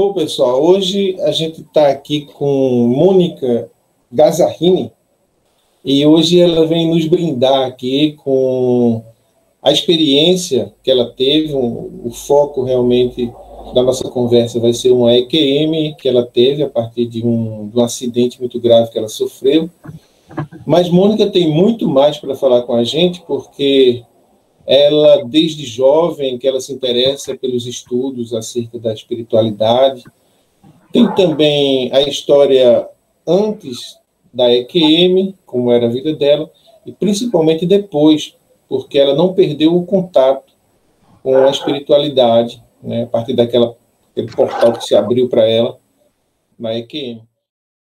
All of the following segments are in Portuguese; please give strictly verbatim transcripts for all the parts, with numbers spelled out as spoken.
Bom, pessoal, hoje a gente está aqui com Mônica Gazzarini e hoje ela vem nos brindar aqui com a experiência que ela teve. Um, o foco realmente da nossa conversa vai ser uma E Q M que ela teve a partir de um, de um acidente muito grave que ela sofreu. Mas Mônica tem muito mais para falar com a gente, porque ela, desde jovem, que ela se interessa pelos estudos acerca da espiritualidade. Tem também a história antes da E Q M, como era a vida dela, e principalmente depois, porque ela não perdeu o contato com a espiritualidade, né, a partir daquela, daquele portal que se abriu para ela na E Q M.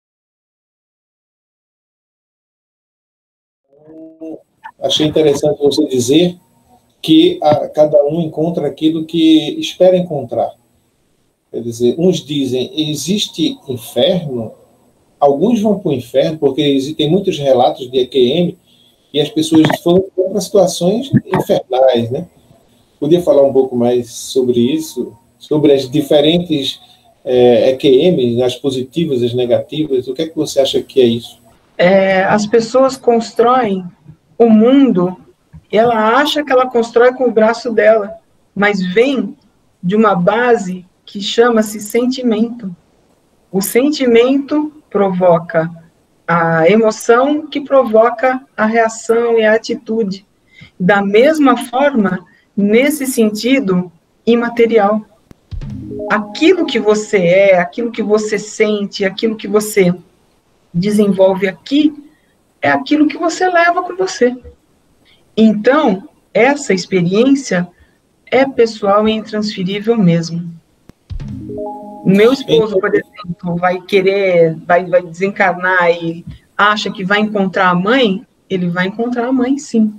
Achei interessante você dizer que a, cada um encontra aquilo que espera encontrar. Quer dizer, uns dizem, existe inferno? Alguns vão para o inferno, porque existem muitos relatos de E Q M e as pessoas foram para situações infernais, né? Podia falar um pouco mais sobre isso? Sobre as diferentes é, E Q Ms, as positivas, as negativas? O que é que você acha que é isso? É, as pessoas constroem o mundo. Ela acha que ela constrói com o braço dela, mas vem de uma base que chama-se sentimento. O sentimento provoca a emoção, que provoca a reação e a atitude. Da mesma forma, nesse sentido imaterial. Aquilo que você é, aquilo que você sente, aquilo que você desenvolve aqui, é aquilo que você leva com você. Então, essa experiência é pessoal e intransferível mesmo. Meu esposo, por exemplo, vai querer, vai, vai desencarnar e acha que vai encontrar a mãe, ele vai encontrar a mãe, sim.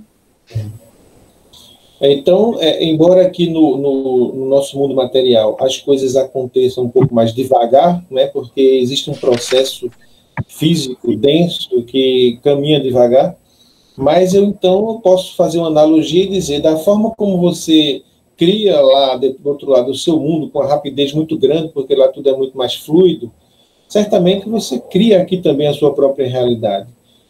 Então, é, embora aqui no, no, no nosso mundo material as coisas aconteçam um pouco mais devagar, né, porque existe um processo físico denso que caminha devagar, mas eu então posso fazer uma analogia e dizer, da forma como você cria lá do outro lado do seu mundo com uma rapidez muito grande, porque lá tudo é muito mais fluido, certamente você cria aqui também a sua própria realidade.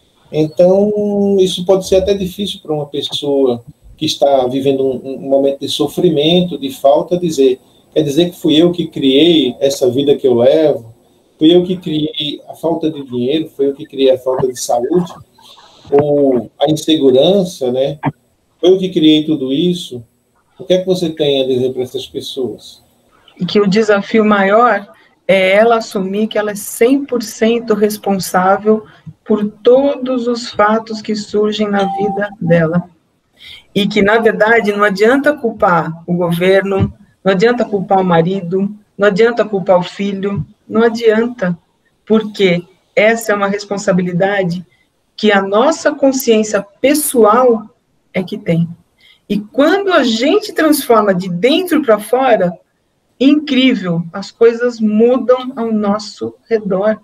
Então, isso pode ser até difícil para uma pessoa que está vivendo um, um momento de sofrimento, de falta, dizer, quer dizer que fui eu que criei essa vida que eu levo, fui eu que criei a falta de dinheiro, fui eu que criei a falta de saúde, ou a insegurança, né? Foi eu que criei tudo isso. O que é que você tem a dizer para essas pessoas? E que o desafio maior é ela assumir que ela é cem por cento responsável por todos os fatos que surgem na vida dela. E que, na verdade, não adianta culpar o governo, não adianta culpar o marido, não adianta culpar o filho, não adianta, porque essa é uma responsabilidade que a nossa consciência pessoal é que tem. E quando a gente transforma de dentro para fora, incrível, as coisas mudam ao nosso redor.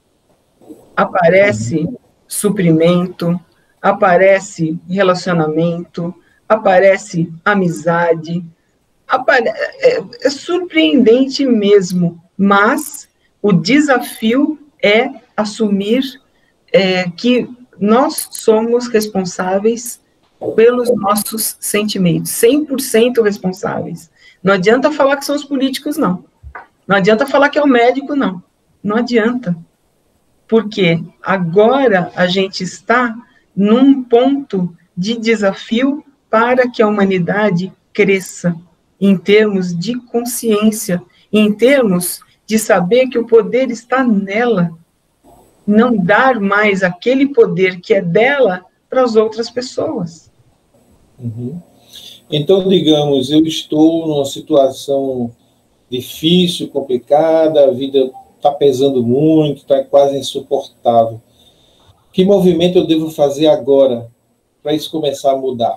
Aparece suprimento, aparece relacionamento, aparece amizade, apare... é, é surpreendente mesmo, mas o desafio é assumir é, que nós somos responsáveis pelos nossos sentimentos, cem por cento responsáveis. Não adianta falar que são os políticos, não. Não adianta falar que é o médico, não. Não adianta. Porque agora a gente está num ponto de desafio para que a humanidade cresça, em termos de consciência, em termos de saber que o poder está nela. Não dar mais aquele poder que é dela para as outras pessoas. Uhum. Então, digamos, eu estou numa situação difícil, complicada, a vida está pesando muito, está quase insuportável. Que movimento eu devo fazer agora para isso começar a mudar?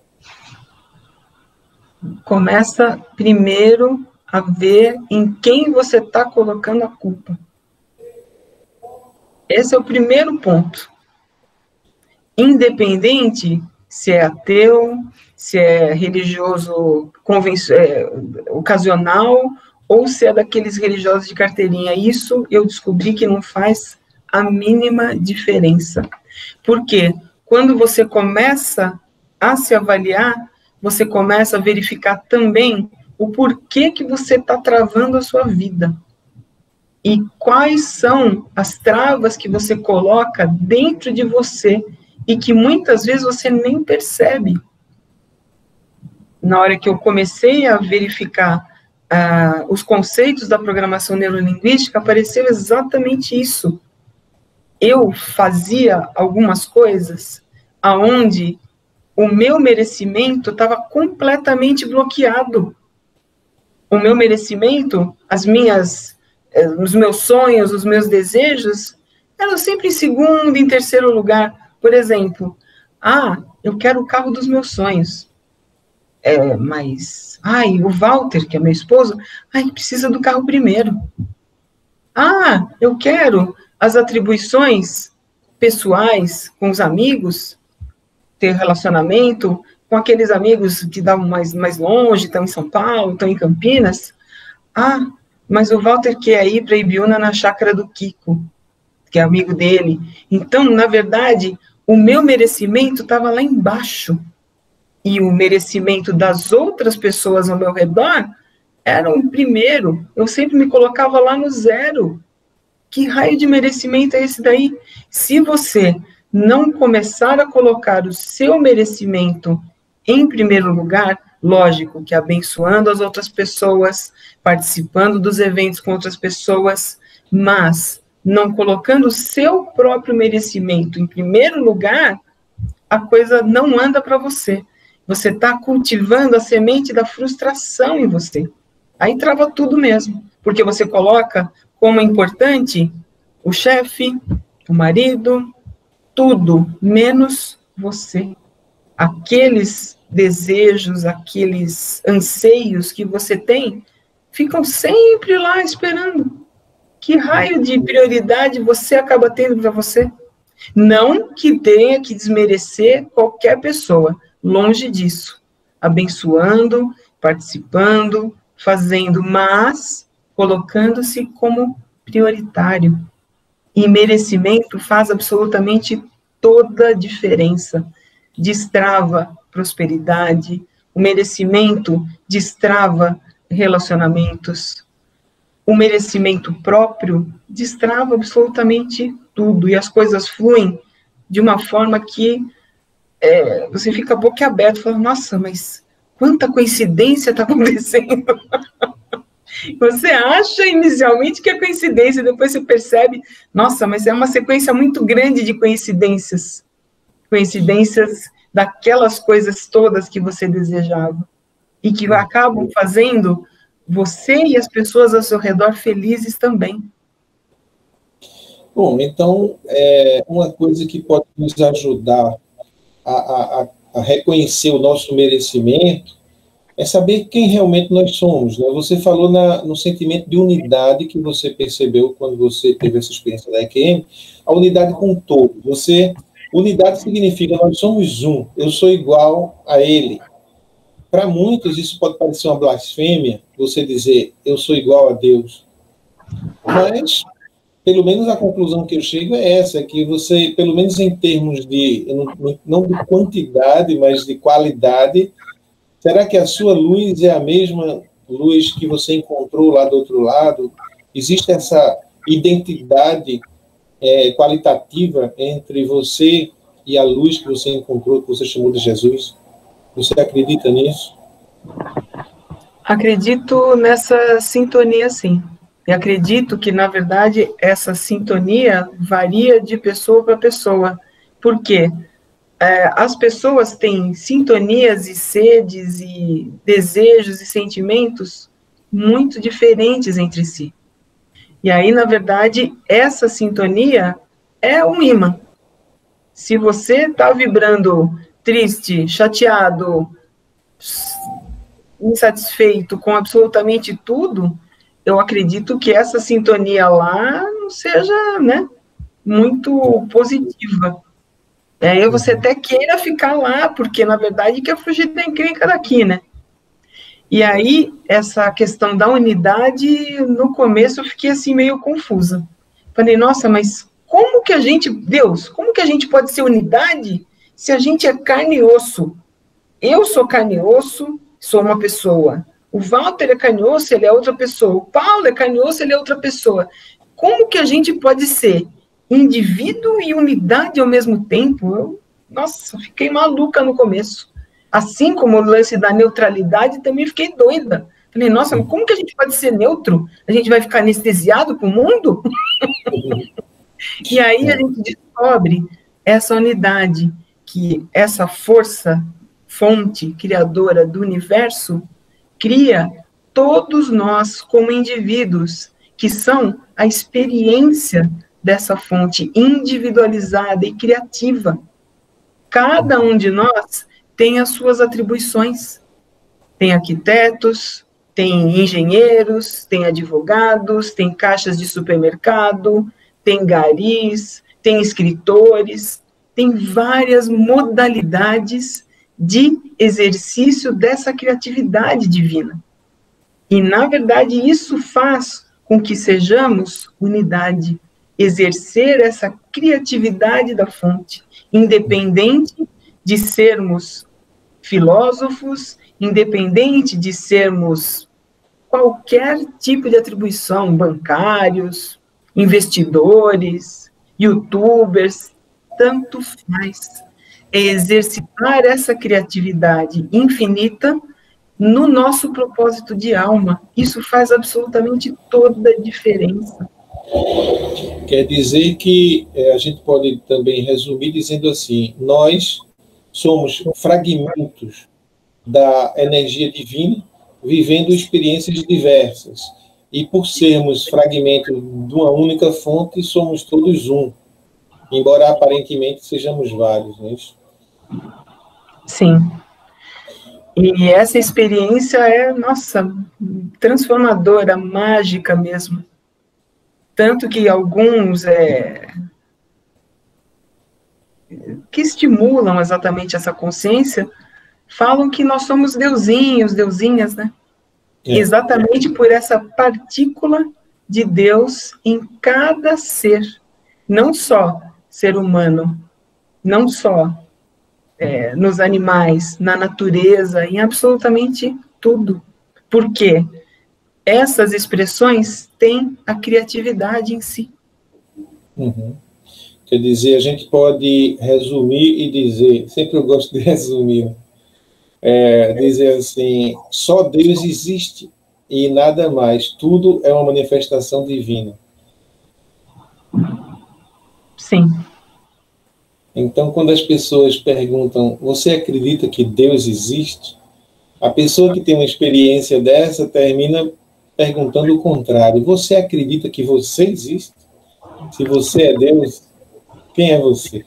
Começa primeiro a ver em quem você está colocando a culpa. Esse é o primeiro ponto. Independente se é ateu, se é religioso conven... é, ocasional, ou se é daqueles religiosos de carteirinha. Isso eu descobri que não faz a mínima diferença. Porque quando você começa a se avaliar, você começa a verificar também o porquê que você está travando a sua vida. E quais são as travas que você coloca dentro de você e que muitas vezes você nem percebe. Na hora que eu comecei a verificar uh, os conceitos da programação neurolinguística, apareceu exatamente isso. Eu fazia algumas coisas aonde o meu merecimento estava completamente bloqueado. O meu merecimento, as minhas, os meus sonhos, os meus desejos, eram sempre em segundo, em terceiro lugar. Por exemplo, ah, eu quero o carro dos meus sonhos. É, mas, ai, o Walter, que é meu esposo, ai, precisa do carro primeiro. Ah, eu quero as atribuições pessoais com os amigos, ter relacionamento com aqueles amigos que dão mais, mais longe, estão em São Paulo, estão em Campinas. Ah, mas o Walter quer ir para Ibiúna na chácara do Kiko, que é amigo dele. Então, na verdade, o meu merecimento estava lá embaixo. E o merecimento das outras pessoas ao meu redor era o primeiro. Eu sempre me colocava lá no zero. Que raio de merecimento é esse daí? Se você não começar a colocar o seu merecimento em primeiro lugar, lógico que abençoando as outras pessoas, participando dos eventos com outras pessoas, mas não colocando o seu próprio merecimento em primeiro lugar, a coisa não anda para você. Você está cultivando a semente da frustração em você. Aí trava tudo mesmo, porque você coloca como importante o chefe, o marido, tudo, menos você. Aqueles desejos, aqueles anseios que você tem, ficam sempre lá esperando. Que raio de prioridade você acaba tendo para você? Não que tenha que desmerecer qualquer pessoa, longe disso. Abençoando, participando, fazendo, mas colocando-se como prioritário. E merecimento faz absolutamente toda a diferença. Destrava prosperidade, o merecimento destrava relacionamentos, o merecimento próprio destrava absolutamente tudo, e as coisas fluem de uma forma que é, você fica boquiaberto, falando, nossa, mas quanta coincidência está acontecendo. Você acha inicialmente que é coincidência, depois você percebe, nossa, mas é uma sequência muito grande de coincidências. Coincidências daquelas coisas todas que você desejava. E que acabam fazendo você e as pessoas ao seu redor felizes também. Bom, então, é, uma coisa que pode nos ajudar a, a, a reconhecer o nosso merecimento é saber quem realmente nós somos, né? Você falou na, no sentimento de unidade que você percebeu quando você teve essa experiência da E Q M, a unidade com o todo. Você, unidade significa nós somos um, eu sou igual a ele. Para muitos isso pode parecer uma blasfêmia, você dizer eu sou igual a Deus. Mas, pelo menos a conclusão que eu chego é essa, é que você, pelo menos em termos de, não de quantidade, mas de qualidade, será que a sua luz é a mesma luz que você encontrou lá do outro lado? Existe essa identidade é, qualitativa entre você e a luz que você encontrou, que você chamou de Jesus? Você acredita nisso? Acredito nessa sintonia, sim. E acredito que, na verdade, essa sintonia varia de pessoa para pessoa. Por quê? É, as pessoas têm sintonias e sedes e desejos e sentimentos muito diferentes entre si. E aí, na verdade, essa sintonia é um imã. Se você está vibrando triste, chateado, insatisfeito com absolutamente tudo, eu acredito que essa sintonia lá não seja, né, muito positiva. E aí você até queira ficar lá, porque, na verdade, quer fugir da encrenca daqui, né? E aí, essa questão da unidade, no começo eu fiquei assim meio confusa. Falei, nossa, mas como que a gente, Deus, como que a gente pode ser unidade se a gente é carne e osso? Eu sou carne e osso, sou uma pessoa. O Walter é carne e osso, ele é outra pessoa. O Paulo é carne e osso, ele é outra pessoa. Como que a gente pode ser indivíduo e unidade ao mesmo tempo? Eu, nossa, fiquei maluca no começo. Assim como o lance da neutralidade, também fiquei doida. Falei, nossa, mas como que a gente pode ser neutro? A gente vai ficar anestesiado com o mundo? E aí a gente descobre essa unidade, que essa força, fonte criadora do universo, cria todos nós como indivíduos, que são a experiência dessa fonte individualizada e criativa. Cada um de nós tem as suas atribuições. Tem arquitetos, tem engenheiros, tem advogados, tem caixas de supermercado, tem garis, tem escritores, tem várias modalidades de exercício dessa criatividade divina. E, na verdade, isso faz com que sejamos unidade, exercer essa criatividade da fonte, independente de sermos filósofos, independente de sermos qualquer tipo de atribuição, bancários, investidores, youtubers, tanto faz. É exercitar essa criatividade infinita no nosso propósito de alma. Isso faz absolutamente toda a diferença. Quer dizer que é, a gente pode também resumir dizendo assim, nós somos fragmentos da energia divina, vivendo experiências diversas. E por sermos fragmentos de uma única fonte, somos todos um, embora aparentemente sejamos vários, não é isso? Sim. E essa experiência é, nossa, transformadora, mágica mesmo. Tanto que alguns é, que estimulam exatamente essa consciência, falam que nós somos deusinhos, deusinhas, né? É. Exatamente por essa partícula de Deus em cada ser. Não só ser humano, não só é, nos animais, na natureza, em absolutamente tudo. Por quê? Essas expressões têm a criatividade em si. Uhum. Quer dizer, a gente pode resumir e dizer, sempre eu gosto de resumir, é, dizer assim, só Deus existe e nada mais, tudo é uma manifestação divina. Sim. Então, quando as pessoas perguntam, você acredita que Deus existe? A pessoa que tem uma experiência dessa termina perguntando o contrário. Você acredita que você existe? Se você é Deus, quem é você?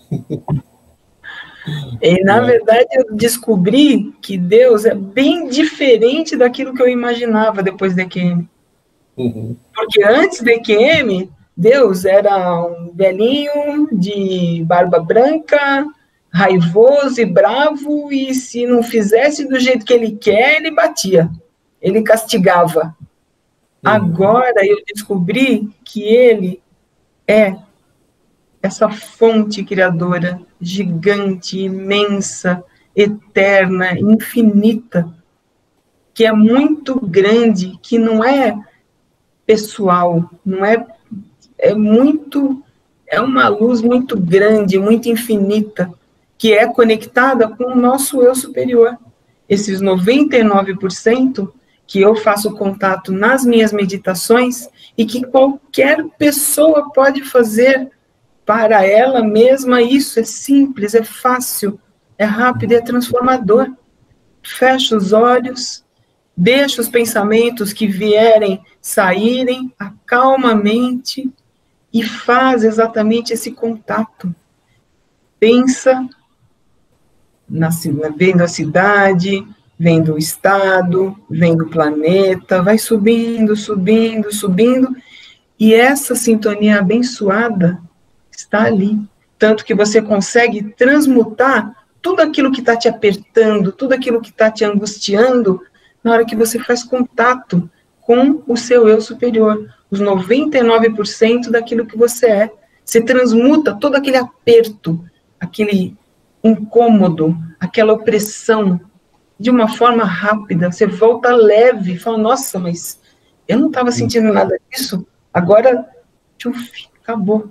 E, na verdade, eu descobri que Deus é bem diferente daquilo que eu imaginava depois do E Q M. Uhum. Porque antes do E Q M, Deus era um velhinho de barba branca, raivoso e bravo, e se não fizesse do jeito que ele quer, ele batia, ele castigava. Uhum. Agora eu descobri que ele é essa fonte criadora gigante, imensa, eterna, infinita, que é muito grande, que não é pessoal, não é, é muito, é uma luz muito grande, muito infinita, que é conectada com o nosso eu superior. Esses noventa e nove por cento que eu faço contato nas minhas meditações e que qualquer pessoa pode fazer para ela mesma. Isso é simples, é fácil, é rápido, é transformador. Fecha os olhos, deixa os pensamentos que vierem saírem, acalma a mente e faz exatamente esse contato. Pensa, na, vendo a cidade, vendo o estado, vendo o planeta, vai subindo, subindo, subindo, e essa sintonia abençoada está ali. Tanto que você consegue transmutar tudo aquilo que está te apertando, tudo aquilo que está te angustiando, na hora que você faz contato com o seu eu superior, os noventa e nove por cento daquilo que você é. Você transmuta todo aquele aperto, aquele incômodo, aquela opressão, de uma forma rápida. Você volta leve, e fala, nossa, mas eu não estava sentindo nada disso, agora, tchuf, acabou.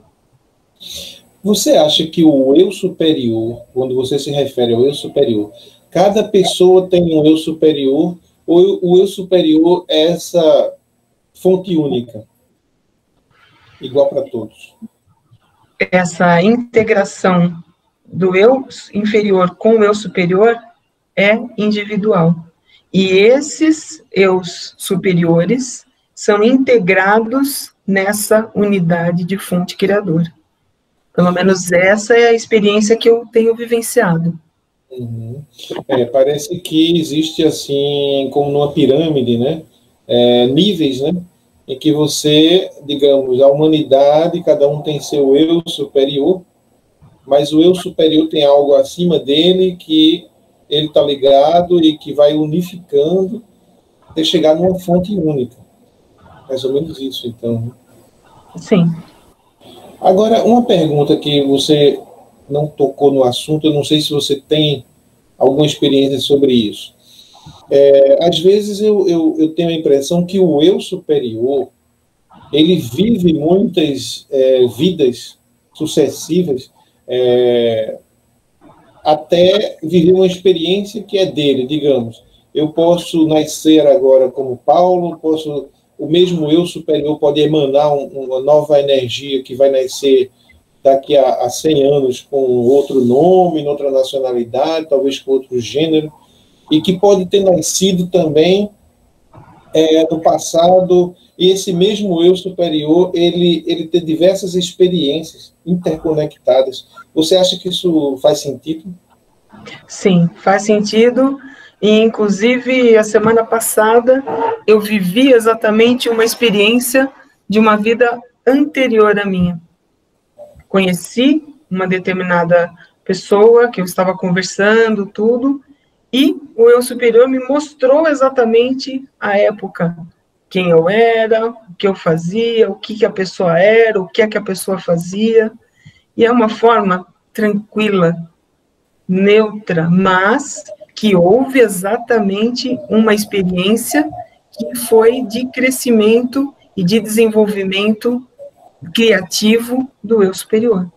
Você acha que o eu superior, quando você se refere ao eu superior, cada pessoa tem um eu superior, ou o eu superior é essa fonte única, igual para todos? Essa integração do eu inferior com o eu superior é individual. E esses eus superiores são integrados nessa unidade de fonte criadora. Pelo menos essa é a experiência que eu tenho vivenciado. Uhum. É, parece que existe, assim, como numa pirâmide, né? É, níveis, né? Em que você, digamos, a humanidade, cada um tem seu eu superior, mas o eu superior tem algo acima dele que ele está ligado e que vai unificando até chegar numa fonte única. Mais ou menos isso, então. Sim. Agora, uma pergunta que você não tocou no assunto, eu não sei se você tem alguma experiência sobre isso. É, às vezes eu, eu, eu tenho a impressão que o eu superior, ele vive muitas é, vidas sucessivas é, até viver uma experiência que é dele, digamos. Eu posso nascer agora como Paulo, posso, o mesmo eu superior pode emanar um, uma nova energia que vai nascer daqui a, a cem anos com outro nome, outra nacionalidade, talvez com outro gênero, e que pode ter nascido também é, no passado, e esse mesmo eu superior, ele, ele tem diversas experiências interconectadas. Você acha que isso faz sentido? Sim, faz sentido. E, inclusive, a semana passada, eu vivi exatamente uma experiência de uma vida anterior à minha. Conheci uma determinada pessoa que eu estava conversando, tudo, e o eu superior me mostrou exatamente a época, quem eu era, o que eu fazia, o que, que a pessoa era, o que é que a pessoa fazia, e é uma forma tranquila, neutra, mas que houve exatamente uma experiência que foi de crescimento e de desenvolvimento criativo do eu superior.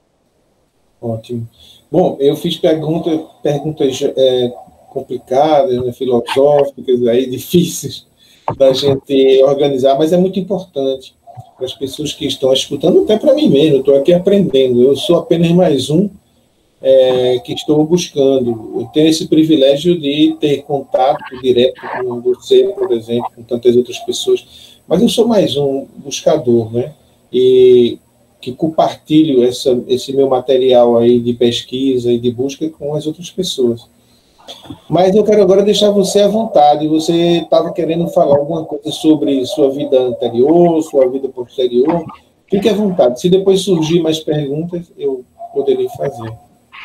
Ótimo. Bom, eu fiz pergunta, perguntas é, complicadas, né, filosóficas, aí, difíceis da gente organizar, mas é muito importante para as pessoas que estão escutando, até para mim mesmo. Eu estou aqui aprendendo, eu sou apenas mais um é, que estou buscando. Eu tenho esse privilégio de ter contato direto com você, por exemplo, com tantas outras pessoas, mas eu sou mais um buscador, né? E que compartilho essa, esse meu material aí de pesquisa e de busca com as outras pessoas. Mas eu quero agora deixar você à vontade. Você estava querendo falar alguma coisa sobre sua vida anterior, sua vida posterior. Fique à vontade. Se depois surgir mais perguntas, eu poderei fazer.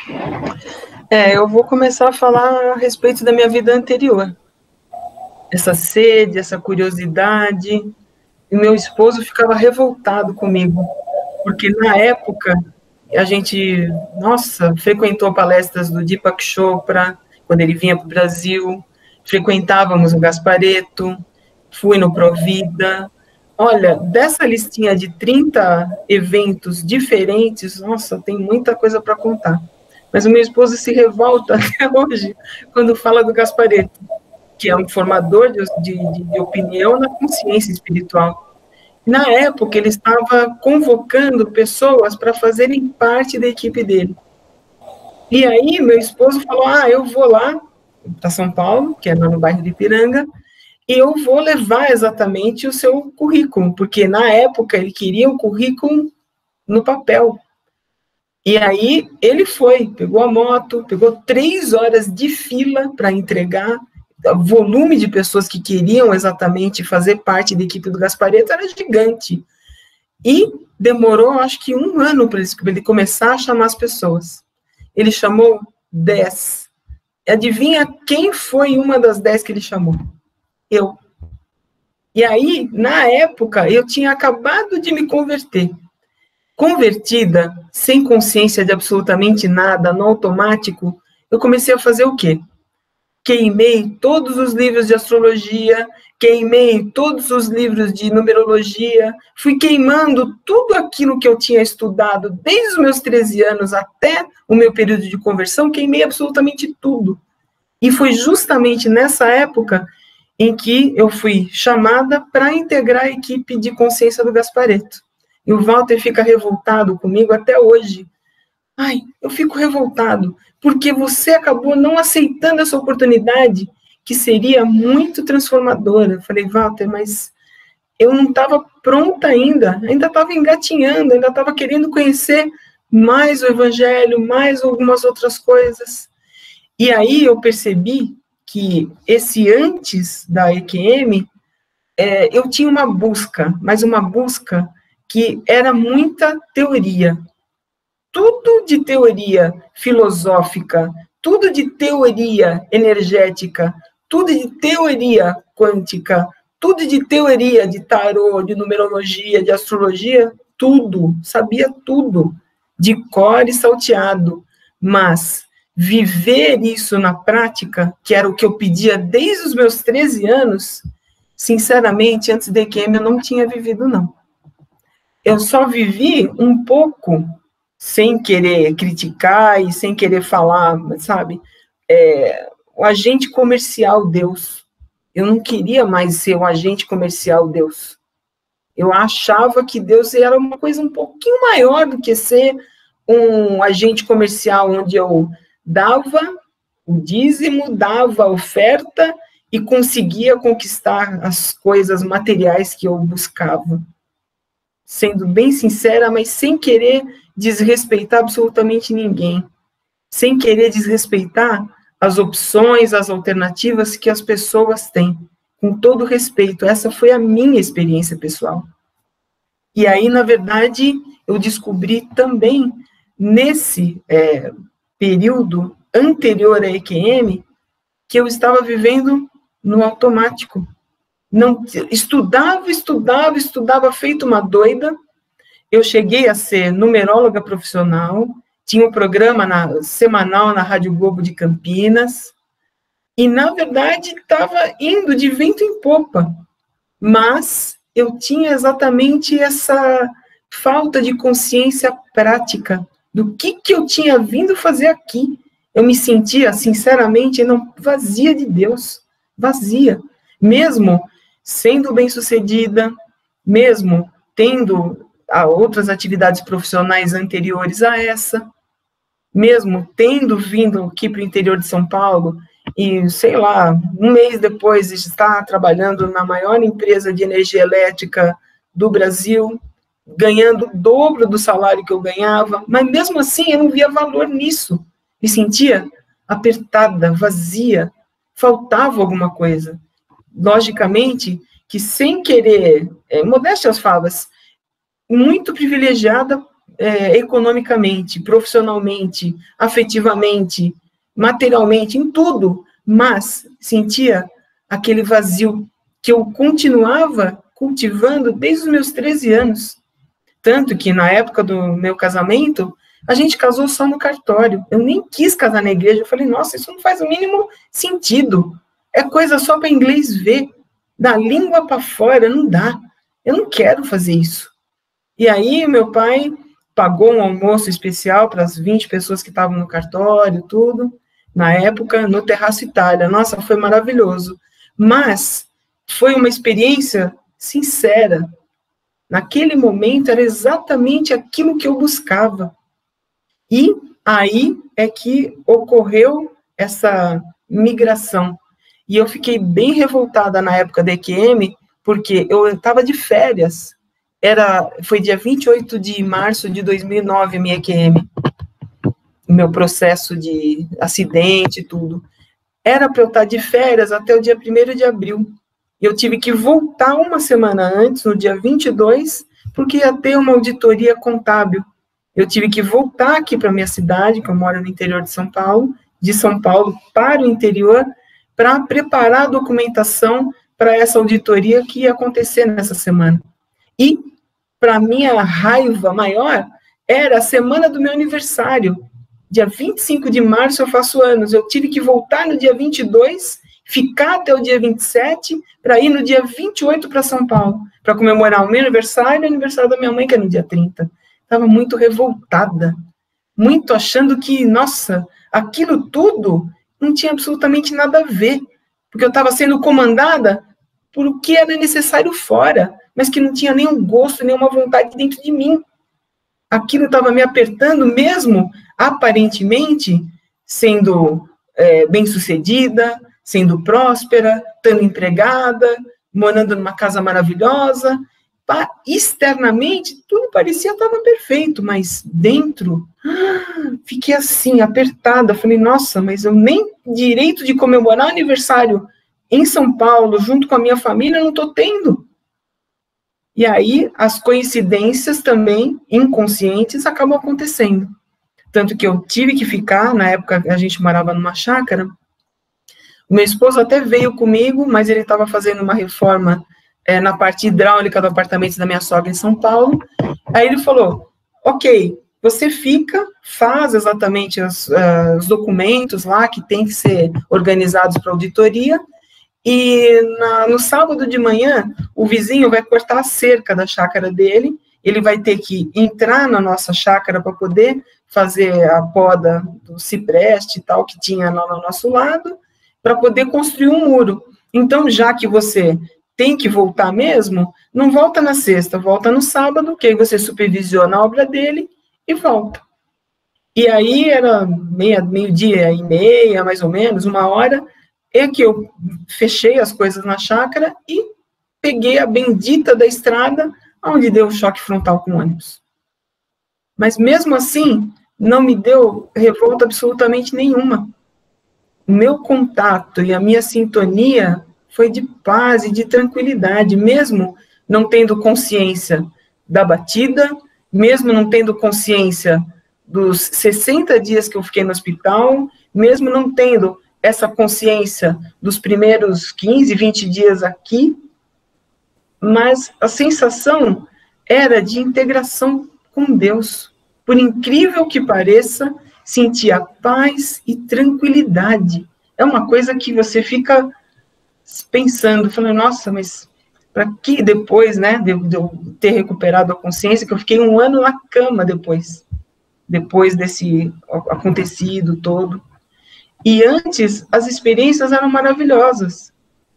É, eu vou começar a falar a respeito da minha vida anterior. Essa sede, essa curiosidade. E meu esposo ficava revoltado comigo, porque na época a gente, nossa, frequentou palestras do Deepak Chopra, quando ele vinha para o Brasil, frequentávamos o Gasparetto, fui no Provida. Olha, dessa listinha de trinta eventos diferentes, nossa, tem muita coisa para contar. Mas o meu esposo se revolta até hoje quando fala do Gasparetto, que é um formador de, de, de opinião na consciência espiritual. Na época, ele estava convocando pessoas para fazerem parte da equipe dele. E aí, meu esposo falou, ah, eu vou lá para São Paulo, que é no bairro de Ipiranga, e eu vou levar exatamente o seu currículo, porque na época ele queria um currículo no papel. E aí, ele foi, pegou a moto, pegou três horas de fila para entregar. O volume de pessoas que queriam exatamente fazer parte da equipe do Gasparetto era gigante. E demorou, acho que um ano para ele começar a chamar as pessoas. Ele chamou dez. Adivinha quem foi uma das dez que ele chamou? eu. E aí, na época, eu tinha acabado de me converter. Convertida, sem consciência de absolutamente nada, no automático, eu comecei a fazer o quê? Queimei todos os livros de astrologia, queimei todos os livros de numerologia, fui queimando tudo aquilo que eu tinha estudado desde os meus treze anos até o meu período de conversão, queimei absolutamente tudo. E foi justamente nessa época em que eu fui chamada para integrar a equipe de consciência do Gasparetto. E o Walter fica revoltado comigo até hoje. Ai, eu fico revoltado, porque você acabou não aceitando essa oportunidade, que seria muito transformadora. Eu falei, Walter, mas eu não estava pronta ainda, ainda estava engatinhando, ainda estava querendo conhecer mais o Evangelho, mais algumas outras coisas. E aí eu percebi que esse antes da E Q M, é, eu tinha uma busca, mas uma busca que era muita teoria. Tudo de teoria filosófica, tudo de teoria energética, tudo de teoria quântica, tudo de teoria de tarô, de numerologia, de astrologia, tudo, sabia tudo, de cor e salteado, mas viver isso na prática, que era o que eu pedia desde os meus treze anos, sinceramente, antes da E Q M eu não tinha vivido, não. Eu só vivi um pouco, sem querer criticar e sem querer falar, sabe, é, o agente comercial Deus. Eu não queria mais ser o agente comercial Deus. Eu achava que Deus era uma coisa um pouquinho maior do que ser um agente comercial onde eu dava o dízimo, dava a oferta e conseguia conquistar as coisas materiais que eu buscava. Sendo bem sincera, mas sem querer desrespeitar absolutamente ninguém. Sem querer desrespeitar as opções, as alternativas que as pessoas têm. Com todo respeito, essa foi a minha experiência pessoal. E aí, na verdade, eu descobri também, nesse é, período anterior à E Q M, que eu estava vivendo no automático. Não, estudava, estudava, estudava feito uma doida. Eu cheguei a ser numeróloga profissional, tinha um programa na, semanal na Rádio Globo de Campinas, e, na verdade, estava indo de vento em popa, mas eu tinha exatamente essa falta de consciência prática do que, que eu tinha vindo fazer aqui. Eu me sentia, sinceramente, não, vazia de Deus, vazia, mesmo sendo bem-sucedida, mesmo tendo outras atividades profissionais anteriores a essa, mesmo tendo vindo aqui para o interior de São Paulo e, sei lá, um mês depois de estar trabalhando na maior empresa de energia elétrica do Brasil, ganhando o dobro do salário que eu ganhava, mas mesmo assim eu não via valor nisso, me sentia apertada, vazia, faltava alguma coisa. Logicamente, que sem querer, é, modéstia às favas, muito privilegiada é, economicamente, profissionalmente, afetivamente, materialmente, em tudo, mas sentia aquele vazio que eu continuava cultivando desde os meus treze anos. Tanto que, na época do meu casamento, a gente casou só no cartório. Eu nem quis casar na igreja. Eu falei, nossa, isso não faz o mínimo sentido. É coisa só para inglês ver. Da língua para fora, não dá. Eu não quero fazer isso. E aí, meu pai pagou um almoço especial para as vinte pessoas que estavam no cartório, tudo, na época, no Terraço Itália. Nossa, foi maravilhoso. Mas foi uma experiência sincera. Naquele momento, era exatamente aquilo que eu buscava. E aí é que ocorreu essa migração. E eu fiquei bem revoltada na época da E Q M, porque eu estava de férias. Era, foi dia vinte e oito de março de dois mil e nove, a minha E Q M. O meu processo de acidente e tudo. Era para eu estar de férias até o dia primeiro de abril. Eu tive que voltar uma semana antes, no dia vinte e dois, porque ia ter uma auditoria contábil. Eu tive que voltar aqui para a minha cidade, que eu moro no interior de São Paulo, de São Paulo para o interior, para preparar a documentação para essa auditoria que ia acontecer nessa semana. E, para minha raiva maior, era a semana do meu aniversário. Dia vinte e cinco de março eu faço anos. Eu tive que voltar no dia vinte e dois, ficar até o dia vinte e sete, para ir no dia vinte e oito para São Paulo, para comemorar o meu aniversário e o aniversário da minha mãe, que é no dia trinta. Estava muito revoltada, muito achando que, nossa, aquilo tudo não tinha absolutamente nada a ver, porque eu estava sendo comandada por o que era necessário fora, mas que não tinha nenhum gosto, nenhuma vontade dentro de mim. Aquilo estava me apertando mesmo, aparentemente, sendo é, bem-sucedida, sendo próspera, estando empregada, morando numa casa maravilhosa. Externamente, tudo parecia estar perfeito, mas dentro, fiquei assim, apertada. Falei, nossa, mas eu nem direito de comemorar aniversário em São Paulo, junto com a minha família, não estou tendo. E aí, as coincidências também, inconscientes, acabam acontecendo. Tanto que eu tive que ficar, na época a gente morava numa chácara, o meu esposo até veio comigo, mas ele estava fazendo uma reforma é, na parte hidráulica do apartamento da minha sogra em São Paulo. Aí ele falou, ok, você fica, faz exatamente os, uh, os documentos lá que tem que ser organizados para auditoria, e na, no sábado de manhã, o vizinho vai cortar a cerca da chácara dele, ele vai ter que entrar na nossa chácara para poder fazer a poda do cipreste e tal, que tinha lá no nosso lado, para poder construir um muro. Então, já que você tem que voltar mesmo, não volta na sexta, volta no sábado, que aí você supervisiona a obra dele e volta. E aí era meia, meio-dia e meia, mais ou menos, uma hora, é que eu fechei as coisas na chácara e peguei a bendita da estrada, onde deu o choque frontal com o ônibus. Mas mesmo assim, não me deu revolta absolutamente nenhuma. O meu contato e a minha sintonia foi de paz e de tranquilidade, mesmo não tendo consciência da batida, mesmo não tendo consciência dos sessenta dias que eu fiquei no hospital, mesmo não tendo essa consciência dos primeiros quinze, vinte dias aqui, mas a sensação era de integração com Deus. Por incrível que pareça, sentia paz e tranquilidade. É uma coisa que você fica pensando, falando, nossa, mas para que depois, né, de, de eu ter recuperado a consciência, que eu fiquei um ano na cama depois, depois desse acontecido todo. E antes, as experiências eram maravilhosas.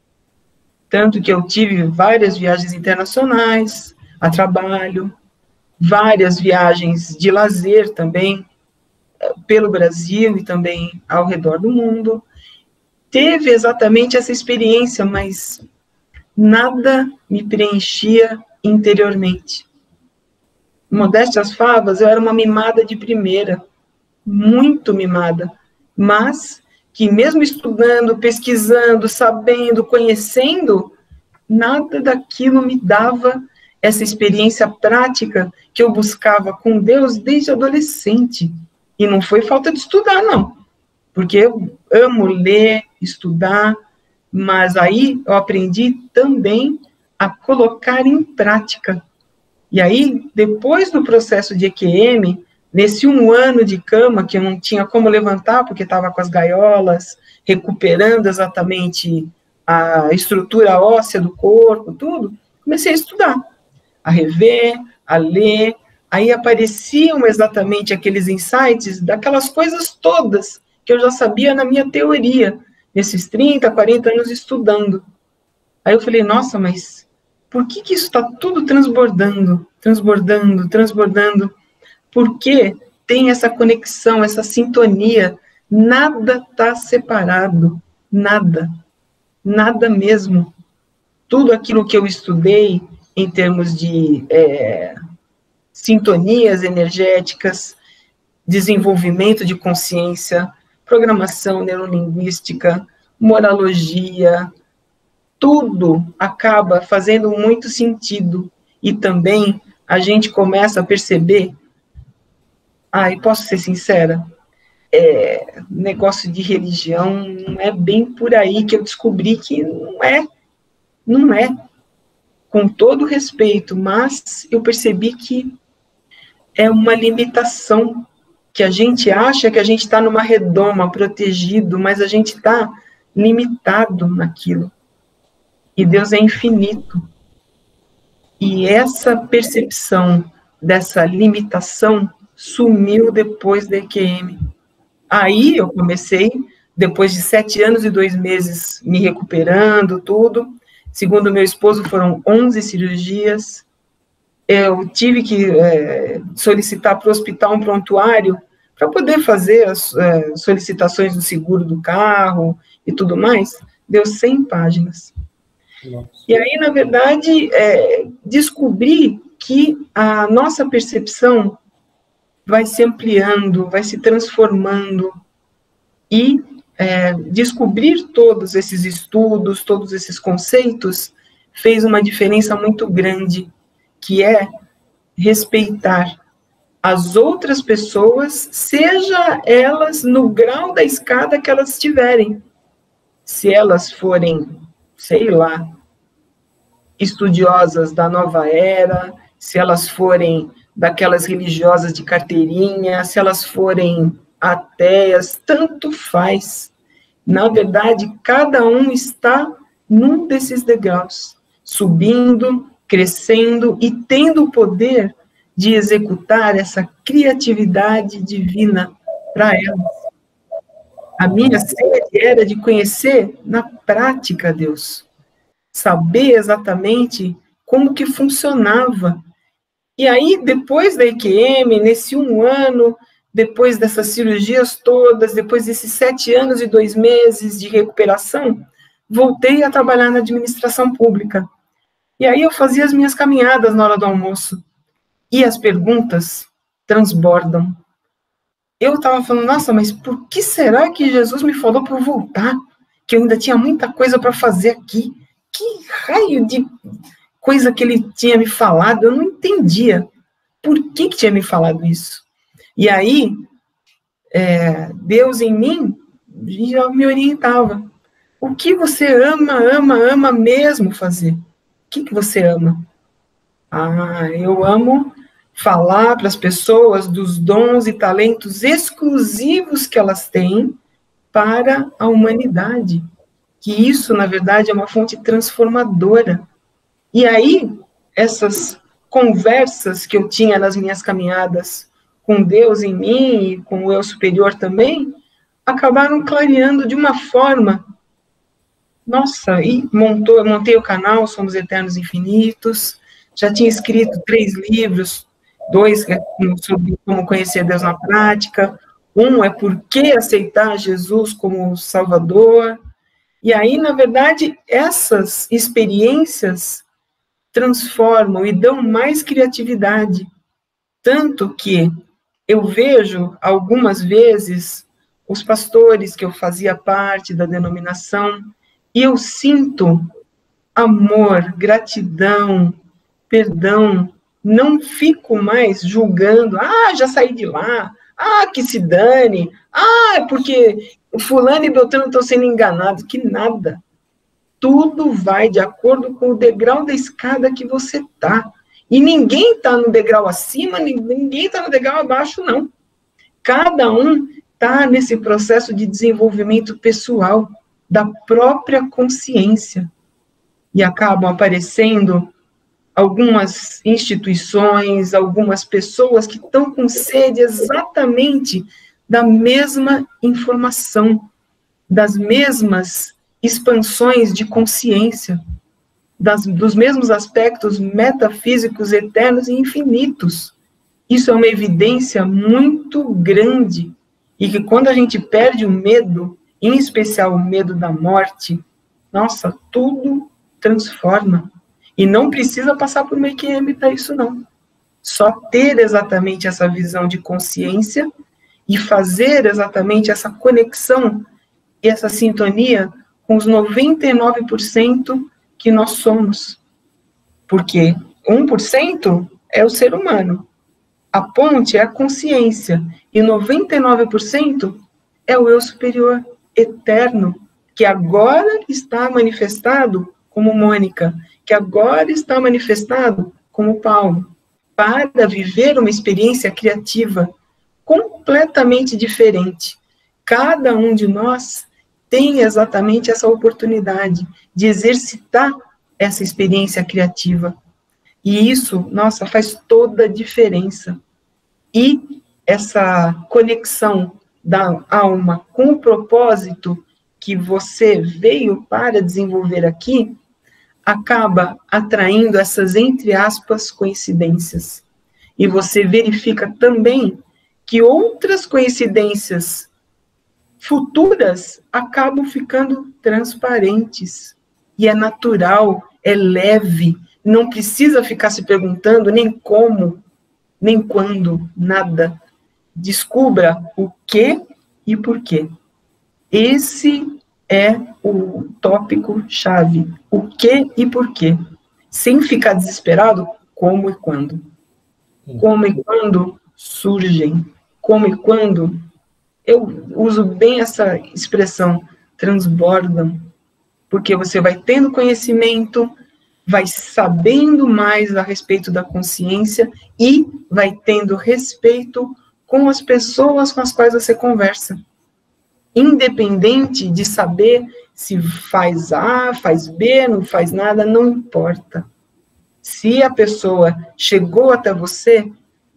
Tanto que eu tive várias viagens internacionais, a trabalho, várias viagens de lazer também, pelo Brasil e também ao redor do mundo. Teve exatamente essa experiência, mas nada me preenchia interiormente. Modéstia às favas, eu era uma mimada de primeira, muito mimada, mas que mesmo estudando, pesquisando, sabendo, conhecendo, nada daquilo me dava essa experiência prática que eu buscava com Deus desde adolescente. E não foi falta de estudar, não. Porque eu amo ler, estudar, mas aí eu aprendi também a colocar em prática. E aí, depois do processo de E Q M, nesse um ano de cama, que eu não tinha como levantar, porque estava com as gaiolas, recuperando exatamente a estrutura óssea do corpo, tudo, comecei a estudar, a rever, a ler, aí apareciam exatamente aqueles insights daquelas coisas todas que eu já sabia na minha teoria, nesses trinta, quarenta anos estudando. Aí eu falei, nossa, mas por que que isso está tudo transbordando, transbordando, transbordando? Porque tem essa conexão, essa sintonia, nada está separado, nada, nada mesmo. Tudo aquilo que eu estudei em termos de é, sintonias energéticas, desenvolvimento de consciência, programação neurolinguística, moralogia, tudo acaba fazendo muito sentido. E também a gente começa a perceber, ah, e posso ser sincera, é, negócio de religião não é bem por aí que eu descobri que não é. Não é, com todo respeito, mas eu percebi que é uma limitação, que a gente acha que a gente está numa redoma, protegido, mas a gente está limitado naquilo. E Deus é infinito. E essa percepção dessa limitação sumiu depois da E Q M. Aí eu comecei, depois de sete anos e dois meses me recuperando, tudo. Segundo meu esposo, foram onze cirurgias. Eu tive que é, solicitar para o hospital um prontuário para poder fazer as é, solicitações do seguro do carro e tudo mais. Deu cem páginas. Nossa. E aí, na verdade, é, descobri que a nossa percepção vai se ampliando, vai se transformando, e é, descobrir todos esses estudos, todos esses conceitos, fez uma diferença muito grande, que é respeitar as outras pessoas, seja elas no grau da escada que elas estiverem. Se elas forem, sei lá, estudiosas da nova era, se elas forem daquelas religiosas de carteirinha, se elas forem ateias, tanto faz. Na verdade, cada um está num desses degraus, subindo, crescendo e tendo o poder de executar essa criatividade divina para elas. A minha sede era de conhecer na prática Deus, saber exatamente como que funcionava. E aí, depois da E Q M, nesse um ano, depois dessas cirurgias todas, depois desses sete anos e dois meses de recuperação, voltei a trabalhar na administração pública. E aí eu fazia as minhas caminhadas na hora do almoço. E as perguntas transbordam. Eu estava falando, nossa, mas por que será que Jesus me falou para eu voltar? Que eu ainda tinha muita coisa para fazer aqui. Que raio de coisa que ele tinha me falado? Eu não entendia. Por que que tinha me falado isso? E aí, é, Deus em mim já me orientava. O que você ama, ama, ama mesmo fazer? O que que você ama? Ah, eu amo falar para as pessoas dos dons e talentos exclusivos que elas têm para a humanidade. Que isso, na verdade, é uma fonte transformadora. E aí, essas conversas que eu tinha nas minhas caminhadas com Deus em mim e com o eu superior também, acabaram clareando de uma forma. Nossa, e montou, montei o canal Somos Eternos Infinitos, já tinha escrito três livros, dois sobre como conhecer Deus na prática, um é por que aceitar Jesus como Salvador. E aí, na verdade, essas experiências transformam e dão mais criatividade. Tanto que eu vejo, algumas vezes, os pastores que eu fazia parte da denominação, e eu sinto amor, gratidão, perdão, não fico mais julgando, ah, já saí de lá, ah, que se dane, ah, porque fulano e Beltrano estão sendo enganados, que nada. Tudo vai de acordo com o degrau da escada que você está. E ninguém está no degrau acima, ninguém está no degrau abaixo, não. Cada um está nesse processo de desenvolvimento pessoal, da própria consciência. E acabam aparecendo algumas instituições, algumas pessoas que estão com sede exatamente da mesma informação, das mesmas expansões de consciência, das, dos mesmos aspectos metafísicos eternos e infinitos. Isso é uma evidência muito grande, e que quando a gente perde o medo, em especial o medo da morte, nossa, tudo transforma. E não precisa passar por uma E Q M para isso, não. Só ter exatamente essa visão de consciência e fazer exatamente essa conexão e essa sintonia com os noventa e nove por cento que nós somos. Porque um por cento é o ser humano. A ponte é a consciência. E noventa e nove por cento é o eu superior eterno, que agora está manifestado como Mônica, que agora está manifestado como Paulo, para viver uma experiência criativa completamente diferente. Cada um de nós tem exatamente essa oportunidade de exercitar essa experiência criativa. E isso, nossa, faz toda a diferença. E essa conexão da alma com o propósito que você veio para desenvolver aqui, acaba atraindo essas, entre aspas, coincidências. E você verifica também que outras coincidências futuras acabam ficando transparentes. E é natural, é leve, não precisa ficar se perguntando nem como, nem quando, nada. Descubra o que e por quê. Esse é o tópico-chave. O que e por quê. Sem ficar desesperado, como e quando. Como e quando surgem. Como e quando, eu uso bem essa expressão, transbordam. Porque você vai tendo conhecimento, vai sabendo mais a respeito da consciência e vai tendo respeito com as pessoas com as quais você conversa. Independente de saber se faz A, faz B, não faz nada, não importa. Se a pessoa chegou até você,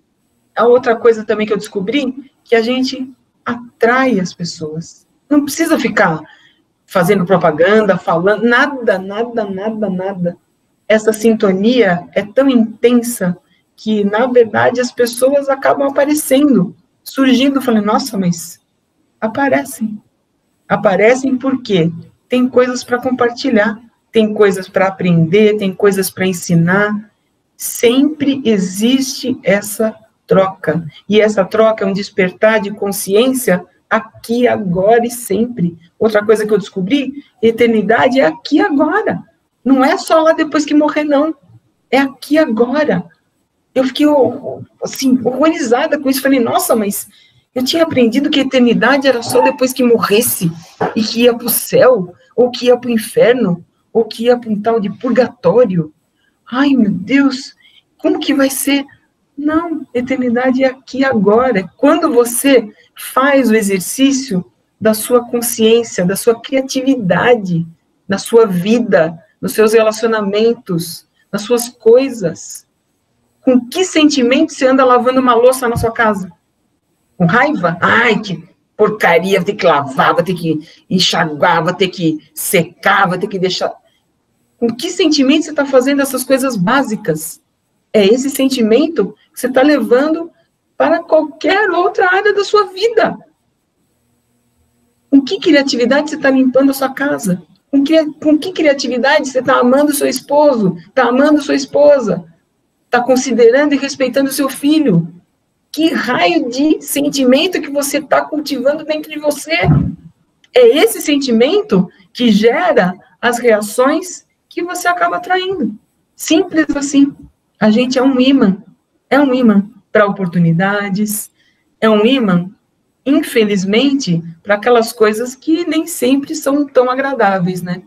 a outra coisa também que eu descobri, que a gente atrai as pessoas. Não precisa ficar fazendo propaganda, falando, nada, nada, nada, nada. Essa sintonia é tão intensa que, na verdade, as pessoas acabam aparecendo, surgindo, falando, nossa, mas aparecem. Aparecem porque tem coisas para compartilhar, tem coisas para aprender, tem coisas para ensinar. Sempre existe essa troca. E essa troca é um despertar de consciência aqui, agora e sempre. Outra coisa que eu descobri, eternidade é aqui agora. Não é só lá depois que morrer, não. É aqui agora. Eu fiquei, assim, horrorizada com isso. Falei, nossa, mas eu tinha aprendido que a eternidade era só depois que morresse e que ia para o céu, ou que ia para o inferno, ou que ia para um tal de purgatório. Ai, meu Deus, como que vai ser? Não, eternidade é aqui agora. Quando você faz o exercício da sua consciência, da sua criatividade, da sua vida, nos seus relacionamentos, nas suas coisas. Com que sentimento você anda lavando uma louça na sua casa? Com raiva? Ai, que porcaria, vou ter que lavar, vou ter que enxaguar, vou ter que secar, vou ter que deixar... Com que sentimento você está fazendo essas coisas básicas? É esse sentimento que você está levando para qualquer outra área da sua vida. Com que criatividade você está limpando a sua casa? Com que, com que criatividade você está amando seu esposo? Está amando sua esposa? Está considerando e respeitando seu filho? Que raio de sentimento que você está cultivando dentro de você? É esse sentimento que gera as reações que você acaba atraindo. Simples assim. A gente é um imã. É um imã para oportunidades. É um imã, infelizmente, para aquelas coisas que nem sempre são tão agradáveis, né?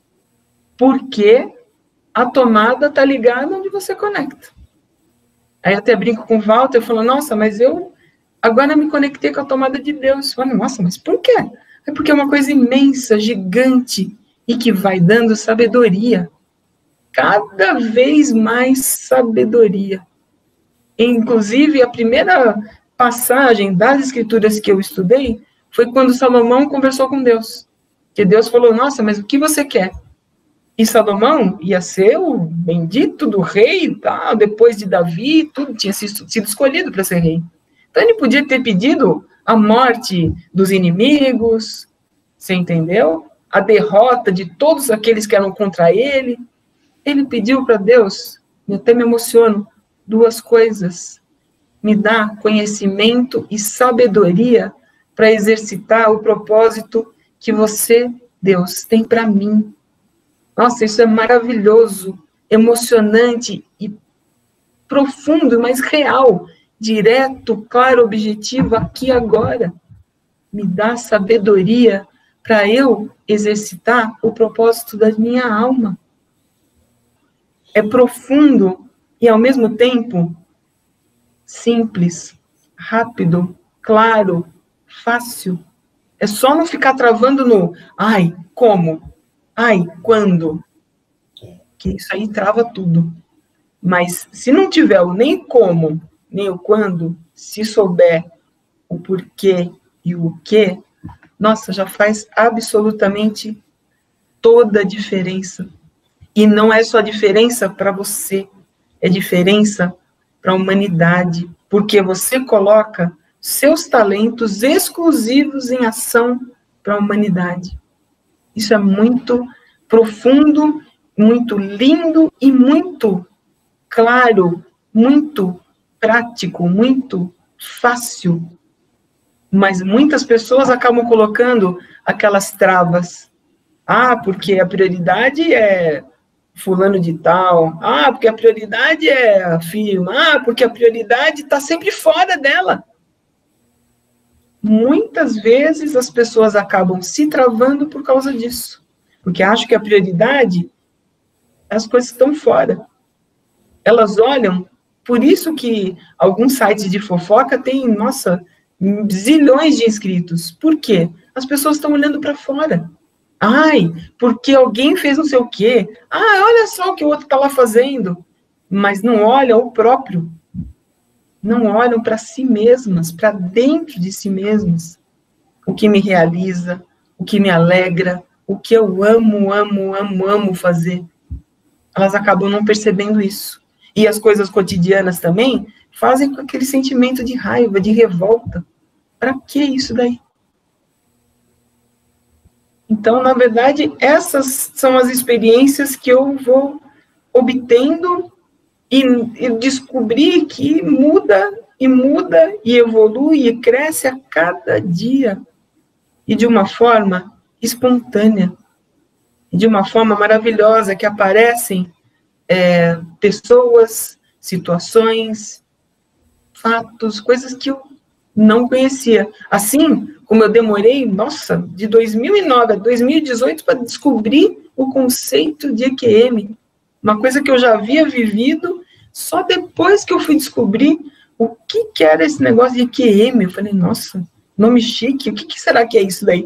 Porque a tomada está ligada onde você conecta. Aí eu até brinco com o Walter, eu falo, nossa, mas eu agora me conectei com a tomada de Deus. Eu falo, nossa, mas por quê? É porque é uma coisa imensa, gigante, e que vai dando sabedoria. Cada vez mais sabedoria. Inclusive, a primeira passagem das escrituras que eu estudei foi quando Salomão conversou com Deus. Que Deus falou, nossa, mas o que você quer? E Salomão ia ser o bendito do rei, tá? Depois de Davi, tudo tinha sido escolhido para ser rei. Então ele podia ter pedido a morte dos inimigos, você entendeu? A derrota de todos aqueles que eram contra ele. Ele pediu para Deus, eu até me emociono, duas coisas. Me dá conhecimento e sabedoria para exercitar o propósito que você, Deus, tem para mim. Nossa, isso é maravilhoso, emocionante e profundo, mas real, direto, claro, objetivo, aqui agora. Me dá sabedoria para eu exercitar o propósito da minha alma. é profundo e, ao mesmo tempo, simples, rápido, claro, fácil. É só não ficar travando no ai, como? Ai, quando? Que isso aí trava tudo. Mas se não tiver o nem como, nem o quando, se souber o porquê e o quê, nossa, já faz absolutamente toda a diferença. E não é só diferença para você, é diferença para a humanidade, porque você coloca seus talentos exclusivos em ação para a humanidade. Isso é muito profundo, muito lindo e muito claro, muito prático, muito fácil. Mas muitas pessoas acabam colocando aquelas travas. Ah, porque a prioridade é fulano de tal. Ah, porque a prioridade é a firma. Ah, porque a prioridade está sempre fora dela. Muitas vezes as pessoas acabam se travando por causa disso. Porque acham que a prioridade, as coisas estão fora. Elas olham, por isso que alguns sites de fofoca têm, nossa, zilhões de inscritos. Por quê? As pessoas estão olhando para fora. Ai, porque alguém fez não sei o quê. Ah, olha só o que o outro está lá fazendo. Mas não olham o próprio. Não olham para si mesmas, para dentro de si mesmas. O que me realiza, o que me alegra, o que eu amo, amo, amo, amo fazer. Elas acabam não percebendo isso. E as coisas cotidianas também fazem com aquele sentimento de raiva, de revolta. Para que isso daí? Então, na verdade, essas são as experiências que eu vou obtendo e, e descobrir que muda, e muda, e evolui, e cresce a cada dia. E de uma forma espontânea. E de uma forma maravilhosa, que aparecem é, pessoas, situações, fatos, coisas que eu não conhecia. Assim como eu demorei, nossa, de dois mil e nove a dois mil e dezoito para descobrir o conceito de E Q M. Uma coisa que eu já havia vivido, só depois que eu fui descobrir o que, que era esse negócio de E Q M. Eu falei, nossa, nome chique, o que, que será que é isso daí?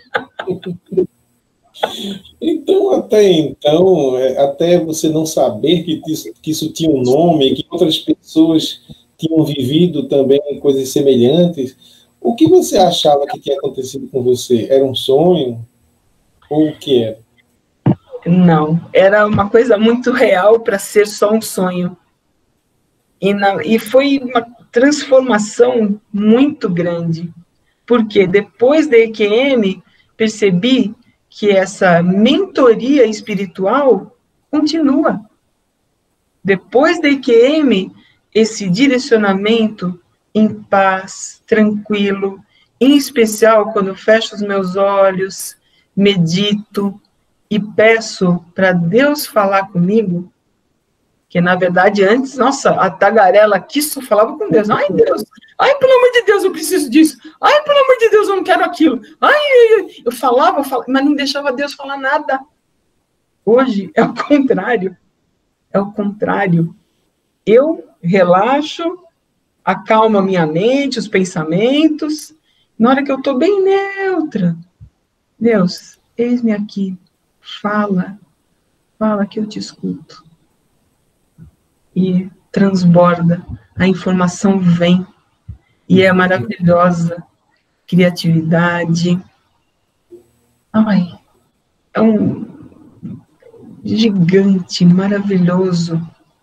Então, até então, até você não saber que isso, que isso tinha um nome, que outras pessoas tinham vivido também coisas semelhantes, o que você achava que tinha acontecido com você? Era um sonho? Ou o que era? Não, era uma coisa muito real para ser só um sonho. E, na, e foi uma transformação muito grande. Porque depois da E Q M, percebi que essa mentoria espiritual continua. Depois da E Q M, esse direcionamento em paz, tranquilo, em especial quando eu fecho os meus olhos, medito e peço para Deus falar comigo, que na verdade antes, nossa, a tagarela aqui só falava com Deus. Ai, Deus, ai, pelo amor de Deus, eu preciso disso. Ai, pelo amor de Deus, eu não quero aquilo. Ai, eu falava, falava, mas não deixava Deus falar nada. Hoje é o contrário. É o contrário. Eu relaxo, acalmo a minha mente, os pensamentos. Na hora que eu estou bem neutra, Deus, eis-me aqui. Fala, fala que eu te escuto. E transborda, a informação vem, e é maravilhosa, criatividade. Ai, é um gigante, maravilhoso.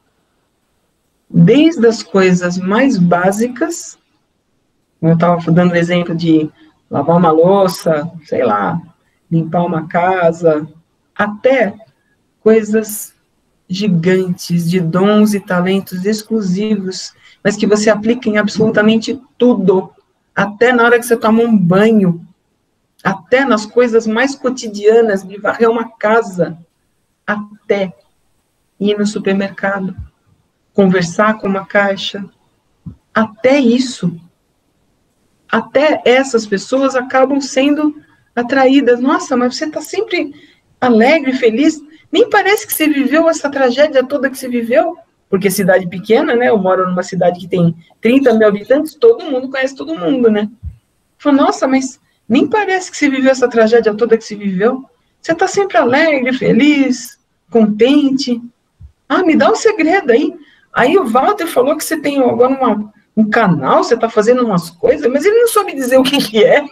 Desde as coisas mais básicas, eu estava dando o exemplo de lavar uma louça, sei lá, limpar uma casa, até coisas gigantes, de dons e talentos exclusivos, mas que você aplica em absolutamente tudo, até na hora que você toma um banho, até nas coisas mais cotidianas, de varrer uma casa, até ir no supermercado, conversar com uma caixa, até isso, até essas pessoas acabam sendo atraídas. Nossa, mas você está sempre alegre, feliz, nem parece que você viveu essa tragédia toda que você viveu, porque cidade pequena, né? Eu moro numa cidade que tem trinta mil habitantes, todo mundo conhece todo mundo, né? Falei, nossa, mas nem parece que você viveu essa tragédia toda que você viveu. Você está sempre alegre, feliz, contente. Ah, me dá um segredo aí. Aí o Walter falou que você tem agora uma, um canal, você está fazendo umas coisas, mas ele não soube dizer o que, que é.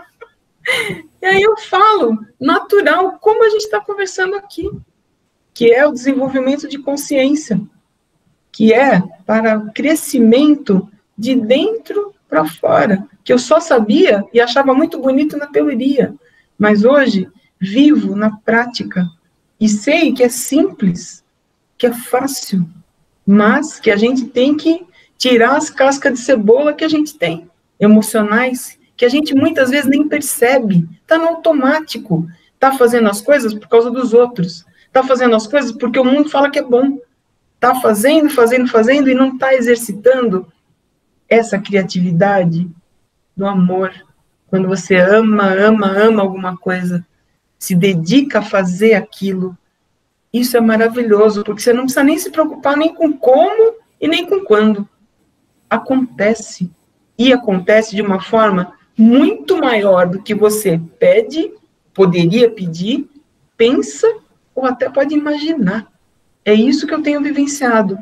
E aí eu falo, natural, como a gente está conversando aqui, que é o desenvolvimento de consciência, que é para o crescimento de dentro para fora, que eu só sabia e achava muito bonito na teoria, mas hoje vivo na prática e sei que é simples, que é fácil, mas que a gente tem que tirar as cascas de cebola que a gente tem, emocionais, que a gente muitas vezes nem percebe, está no automático, está fazendo as coisas por causa dos outros, está fazendo as coisas porque o mundo fala que é bom, está fazendo, fazendo, fazendo e não está exercitando essa criatividade do amor. Quando você ama, ama, ama alguma coisa, se dedica a fazer aquilo, isso é maravilhoso, porque você não precisa nem se preocupar nem com como e nem com quando. Acontece. E acontece de uma forma muito maior do que você pede, poderia pedir, pensa ou até pode imaginar. É isso que eu tenho vivenciado.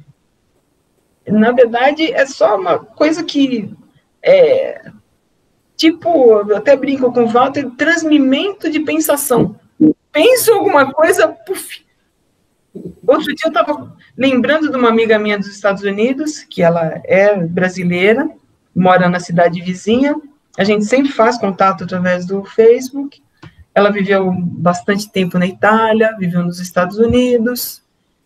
Na verdade, é só uma coisa que é, tipo, eu até brinco com o Walter, transmimento de pensação. Penso alguma coisa, puf. Outro dia eu estava lembrando de uma amiga minha dos Estados Unidos, que ela é brasileira, mora na cidade vizinha, a gente sempre faz contato através do Facebook, ela viveu bastante tempo na Itália, viveu nos Estados Unidos,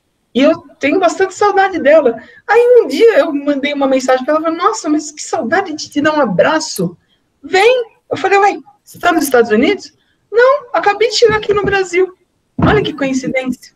e eu tenho bastante saudade dela. Aí um dia eu mandei uma mensagem para ela, falei, nossa, mas que saudade de te dar um abraço. Vem! Eu falei, ué, você está nos Estados Unidos? Não, acabei de chegar aqui no Brasil. Olha que coincidência.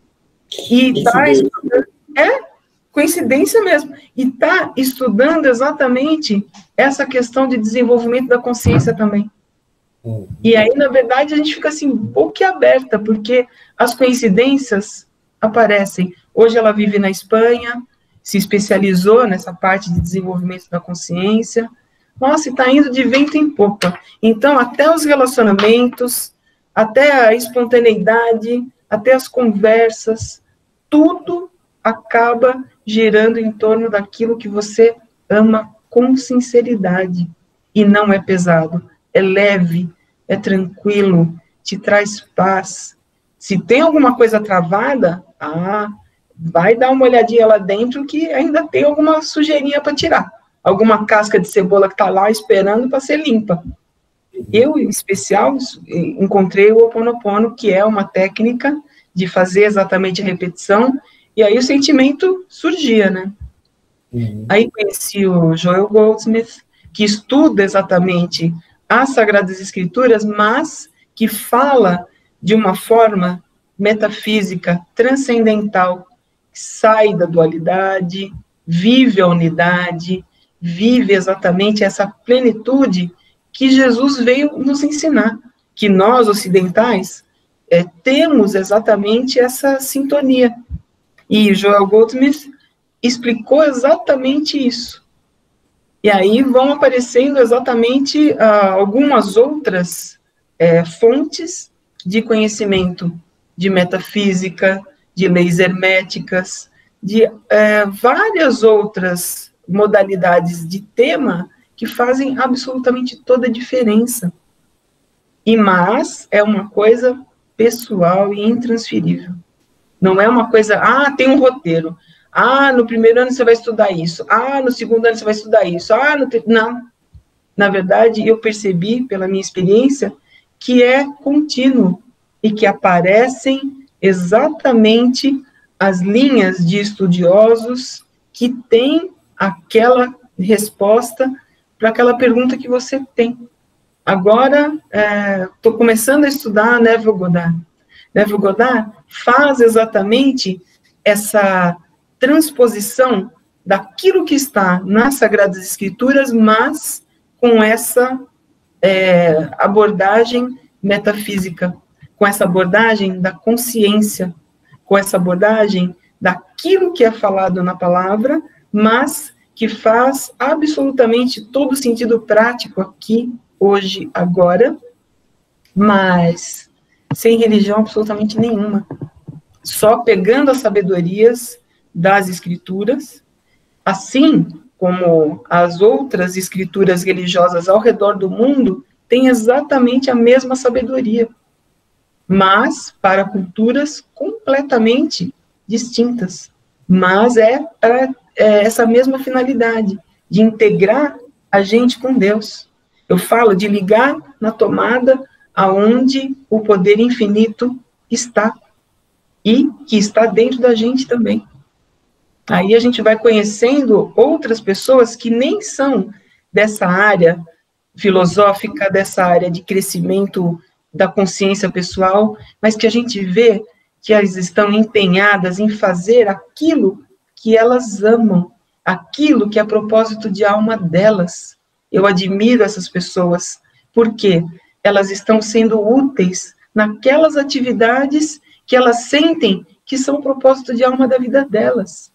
E está estudando, é coincidência mesmo, e está estudando exatamente essa questão de desenvolvimento da consciência também. Uhum. E aí, na verdade, a gente fica assim, boquiaberta, porque as coincidências aparecem. Hoje ela vive na Espanha, se especializou nessa parte de desenvolvimento da consciência. Nossa, está indo de vento em popa. Então, até os relacionamentos, até a espontaneidade, até as conversas, tudo acaba girando em torno daquilo que você ama com sinceridade. E não é pesado, é leve, é tranquilo, te traz paz. Se tem alguma coisa travada, ah, vai dar uma olhadinha lá dentro que ainda tem alguma sujeirinha para tirar. Alguma casca de cebola que está lá esperando para ser limpa. Eu, em especial, encontrei o Ho'oponopono, que é uma técnica de fazer exatamente a repetição, e aí o sentimento surgia, né? Uhum. Aí conheci o Joel Goldsmith, que estuda exatamente as Sagradas Escrituras, mas que fala de uma forma metafísica, transcendental, sai da dualidade, vive a unidade, vive exatamente essa plenitude que Jesus veio nos ensinar, que nós, ocidentais, é, temos exatamente essa sintonia. E Joel Goldsmith explicou exatamente isso. E aí vão aparecendo exatamente ah, algumas outras é, fontes de conhecimento de metafísica, de leis herméticas, de é, várias outras modalidades de tema que fazem absolutamente toda a diferença. E mas é uma coisa pessoal e intransferível. Não é uma coisa, ah, tem um roteiro. Ah, no primeiro ano você vai estudar isso. Ah, no segundo ano você vai estudar isso. Ah, no te... Não. Na verdade, eu percebi, pela minha experiência, que é contínuo e que aparecem exatamente as linhas de estudiosos que têm aquela resposta para aquela pergunta que você tem. Agora, estou é, começando a estudar Neville Goddard. Neville Goddard faz exatamente essa transposição daquilo que está nas Sagradas Escrituras, mas com essa é, abordagem metafísica, com essa abordagem da consciência, com essa abordagem daquilo que é falado na palavra, mas que faz absolutamente todo sentido prático aqui, hoje, agora, mas sem religião absolutamente nenhuma. Só pegando as sabedorias das escrituras, assim como as outras escrituras religiosas ao redor do mundo têm exatamente a mesma sabedoria, mas para culturas completamente distintas. Mas é para é, essa mesma finalidade, de integrar a gente com Deus. Eu falo de ligar na tomada aonde o poder infinito está, e que está dentro da gente também. Aí a gente vai conhecendo outras pessoas que nem são dessa área filosófica, dessa área de crescimento da consciência pessoal, mas que a gente vê que elas estão empenhadas em fazer aquilo que elas amam, aquilo que é propósito de alma delas. Eu admiro essas pessoas, porque elas estão sendo úteis naquelas atividades que elas sentem que são o propósito de alma da vida delas.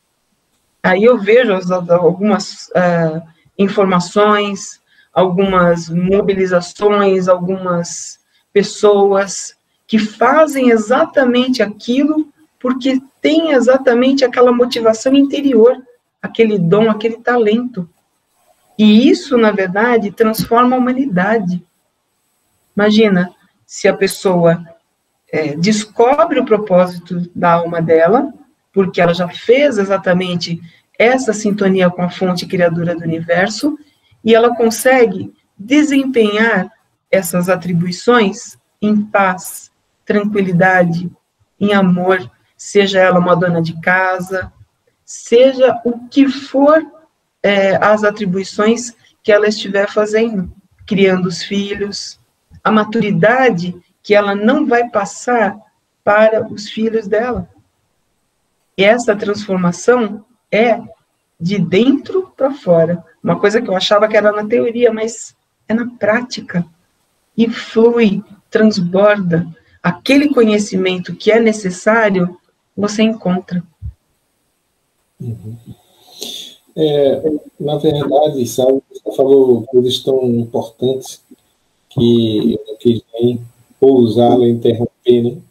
Aí eu vejo algumas uh, informações, algumas mobilizações, algumas pessoas que fazem exatamente aquilo porque tem exatamente aquela motivação interior, aquele dom, aquele talento. E isso, na verdade, transforma a humanidade. Imagina se a pessoa é, descobre o propósito da alma dela, porque ela já fez exatamente essa sintonia com a fonte criadora do universo, e ela consegue desempenhar essas atribuições em paz, tranquilidade, em amor, seja ela uma dona de casa, seja o que for é, as atribuições que ela estiver fazendo, criando os filhos, a maturidade que ela não vai passar para os filhos dela. E essa transformação é de dentro para fora. Uma coisa que eu achava que era na teoria, mas é na prática. E flui, transborda. Aquele conhecimento que é necessário, você encontra. Uhum. É, na verdade, sabe, você falou coisas tão importantes que eu não quis nem pousá-la, interromper, né?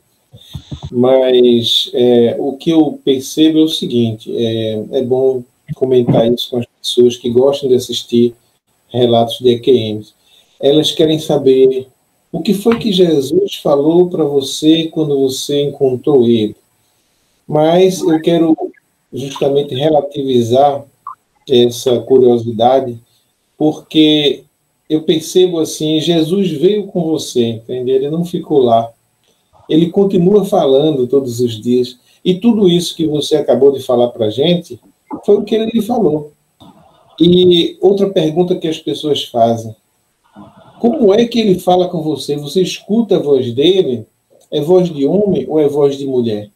Mas é, o que eu percebo é o seguinte, é, é bom comentar isso com as pessoas que gostam de assistir relatos de E Q Ms. Elas querem saber o que foi que Jesus falou para você quando você encontrou ele. Mas eu quero justamente relativizar essa curiosidade, porque eu percebo assim, Jesus veio com você, entende? Ele não ficou lá. Ele continua falando todos os dias. E tudo isso que você acabou de falar para a gente foi o que ele lhe falou. E outra pergunta que as pessoas fazem: como é que ele fala com você? Você escuta a voz dele? É voz de homem ou é voz de mulher?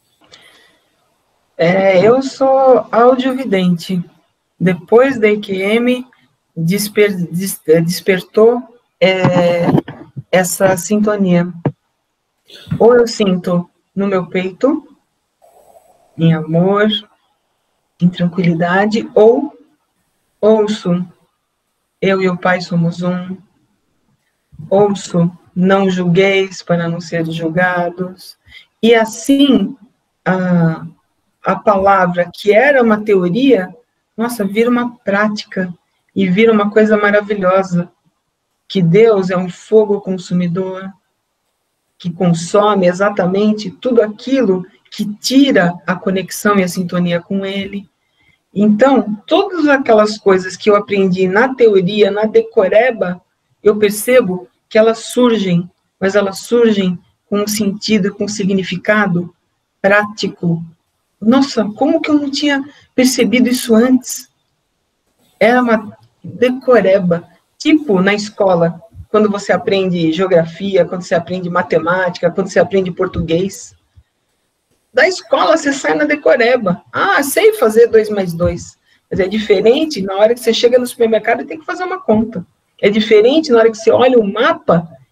É, eu sou audiovidente. Depois da E Q M, desper, des, despertou é, essa sintonia. Ou eu sinto no meu peito, em amor, em tranquilidade, ou ouço, eu e o Pai somos um, ouço, não julgueis para não serem julgados, e assim, a, a palavra que era uma teoria, nossa, vira uma prática, e vira uma coisa maravilhosa, que Deus é um fogo consumidor, que consome exatamente tudo aquilo que tira a conexão e a sintonia com ele. Então, todas aquelas coisas que eu aprendi na teoria, na decoreba, eu percebo que elas surgem, mas elas surgem com um sentido, com um significado prático. Nossa, como que eu não tinha percebido isso antes? Era uma decoreba, tipo na escola, quando você aprende geografia, quando você aprende matemática, quando você aprende português. Da escola você sai na decoreba. Ah, sei fazer dois mais dois. Mas é diferente na hora que você chega no supermercado e tem que fazer uma conta. É diferente na hora que você olha o mapa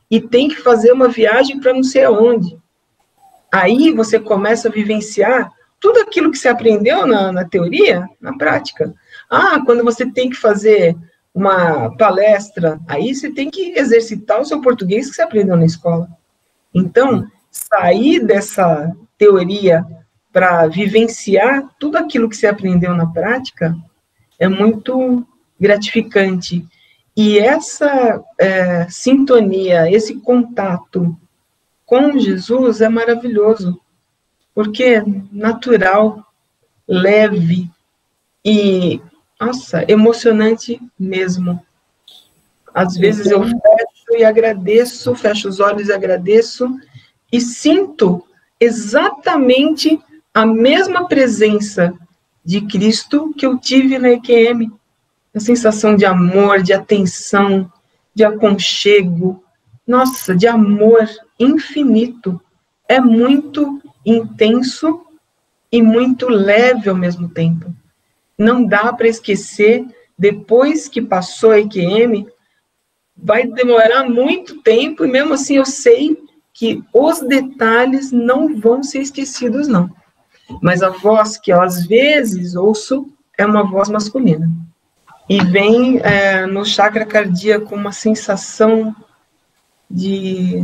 e tem que fazer uma viagem para não sei aonde. Aí você começa a vivenciar tudo aquilo que você aprendeu na, na teoria, na prática. Ah, quando você tem que fazer uma palestra, aí você tem que exercitar o seu português que você aprendeu na escola. Então, sair dessa teoria para vivenciar tudo aquilo que você aprendeu na prática é muito gratificante. E essa é, sintonia, esse contato com Jesus é maravilhoso, porque é natural, leve e, nossa, emocionante mesmo. Às vezes eu fecho e agradeço, fecho os olhos e agradeço, e sinto exatamente a mesma presença de Cristo que eu tive na E Q M. A sensação de amor, de atenção, de aconchego, nossa, de amor infinito. É muito intenso e muito leve ao mesmo tempo. Não dá para esquecer, depois que passou a E Q M, vai demorar muito tempo, e mesmo assim eu sei que os detalhes não vão ser esquecidos, não. Mas a voz que eu, às vezes, ouço é uma voz masculina. E vem é, no chakra cardíaco uma sensação de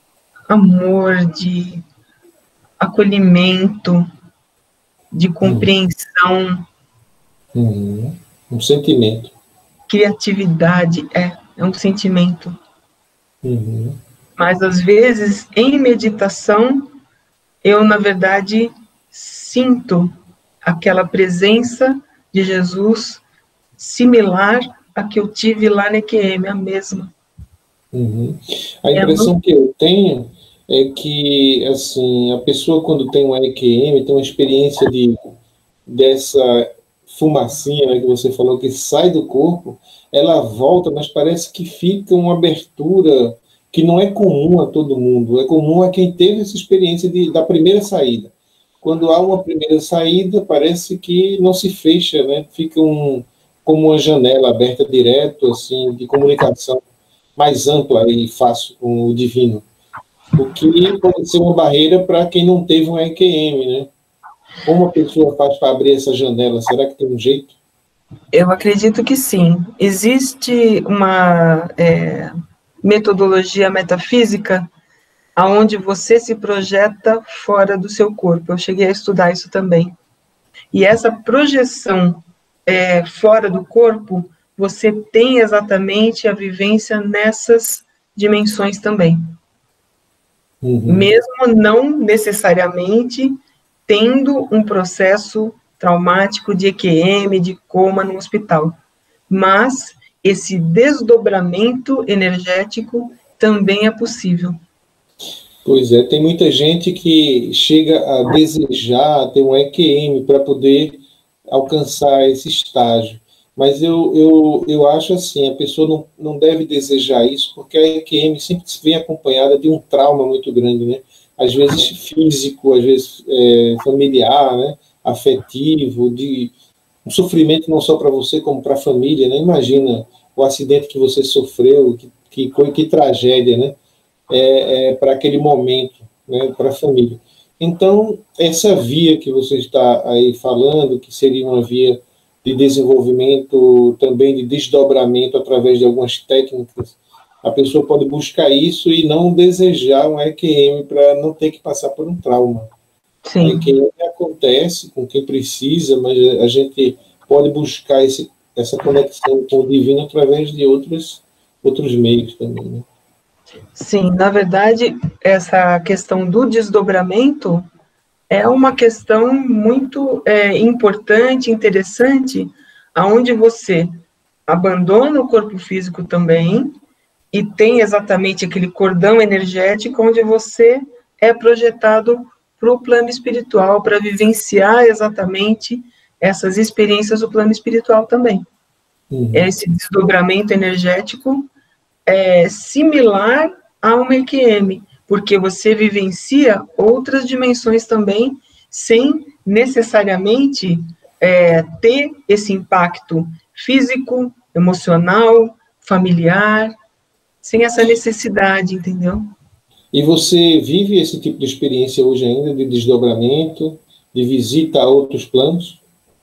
amor, de acolhimento, de compreensão. Uhum. Um sentimento. Criatividade, é, é um sentimento. Uhum. Mas, às vezes, em meditação, eu, na verdade, sinto aquela presença de Jesus similar à que eu tive lá na E Q M, a mesma. Uhum. A impressão é muito... que eu tenho é que, assim, a pessoa, quando tem uma E Q M, tem uma experiência de, dessa fumacinha, né, que você falou, que sai do corpo, ela volta, mas parece que fica uma abertura que não é comum a todo mundo, é comum a quem teve essa experiência de, da primeira saída. Quando há uma primeira saída, parece que não se fecha, né? Fica um, como uma janela aberta direto, assim, de comunicação mais ampla e fácil com o divino. O que pode ser uma barreira para quem não teve um E Q M, né? Como a pessoa faz para abrir essa janela? Será que tem um jeito? Eu acredito que sim. Existe uma é, metodologia metafísica onde você se projeta fora do seu corpo. Eu cheguei a estudar isso também. E essa projeção é, fora do corpo, você tem exatamente a vivência nessas dimensões também. Uhum. Mesmo não necessariamente tendo um processo traumático de E Q M, de coma no hospital. Mas esse desdobramento energético também é possível. Pois é, tem muita gente que chega a desejar ter um E Q M para poder alcançar esse estágio. Mas eu, eu, eu acho assim, a pessoa não, não deve desejar isso, porque a E Q M sempre vem acompanhada de um trauma muito grande, né? Às vezes físico, às vezes é, familiar, né? Afetivo, de um sofrimento não só para você, como para a família, né? Imagina o acidente que você sofreu, que, que, que tragédia, né? É, é, para aquele momento, né? Para a família. Então, essa via que você está aí falando, que seria uma via de desenvolvimento, também de desdobramento através de algumas técnicas, a pessoa pode buscar isso e não desejar um E Q M para não ter que passar por um trauma. Sim. O E Q M acontece com quem precisa, mas a gente pode buscar esse, essa conexão com o divino através de outros, outros meios também, né? Sim, na verdade, essa questão do desdobramento é uma questão muito é, importante, interessante, aonde você abandona o corpo físico também e tem exatamente aquele cordão energético onde você é projetado para o plano espiritual, para vivenciar exatamente essas experiências do plano espiritual também. Uhum. Esse desdobramento energético é similar a uma E Q M, porque você vivencia outras dimensões também, sem necessariamente é, ter esse impacto físico, emocional, familiar, sem essa necessidade, entendeu? E você vive esse tipo de experiência hoje ainda, de desdobramento, de visita a outros planos?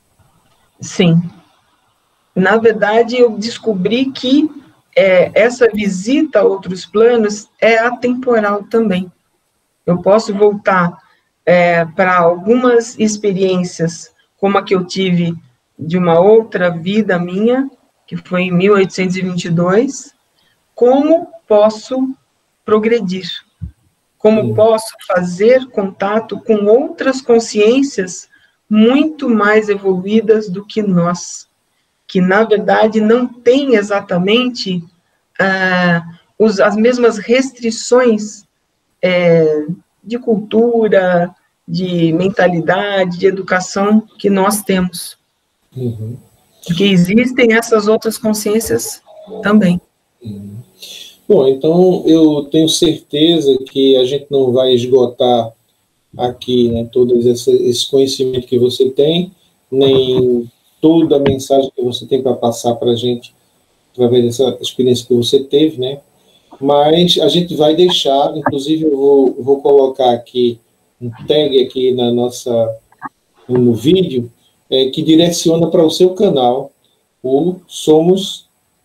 Sim. Na verdade, eu descobri que é, essa visita a outros planos é atemporal também. Eu posso voltar é, para algumas experiências, como a que eu tive de uma outra vida minha, que foi em mil oitocentos e vinte e dois, como posso progredir, como Hum. posso fazer contato com outras consciências muito mais evoluídas do que nós, que, na verdade, não têm exatamente ah, os, as mesmas restrições é, de cultura, de mentalidade, de educação que nós temos. Uhum. Porque existem essas outras consciências também. Uhum. Bom, então eu tenho certeza que a gente não vai esgotar aqui, né, todo esse, esse conhecimento que você tem, nem toda a mensagem que você tem para passar para a gente através dessa experiência que você teve, né? Mas a gente vai deixar, inclusive eu vou, vou colocar aqui um tag aqui na nossa no vídeo é, que direciona para o seu canal, o Somos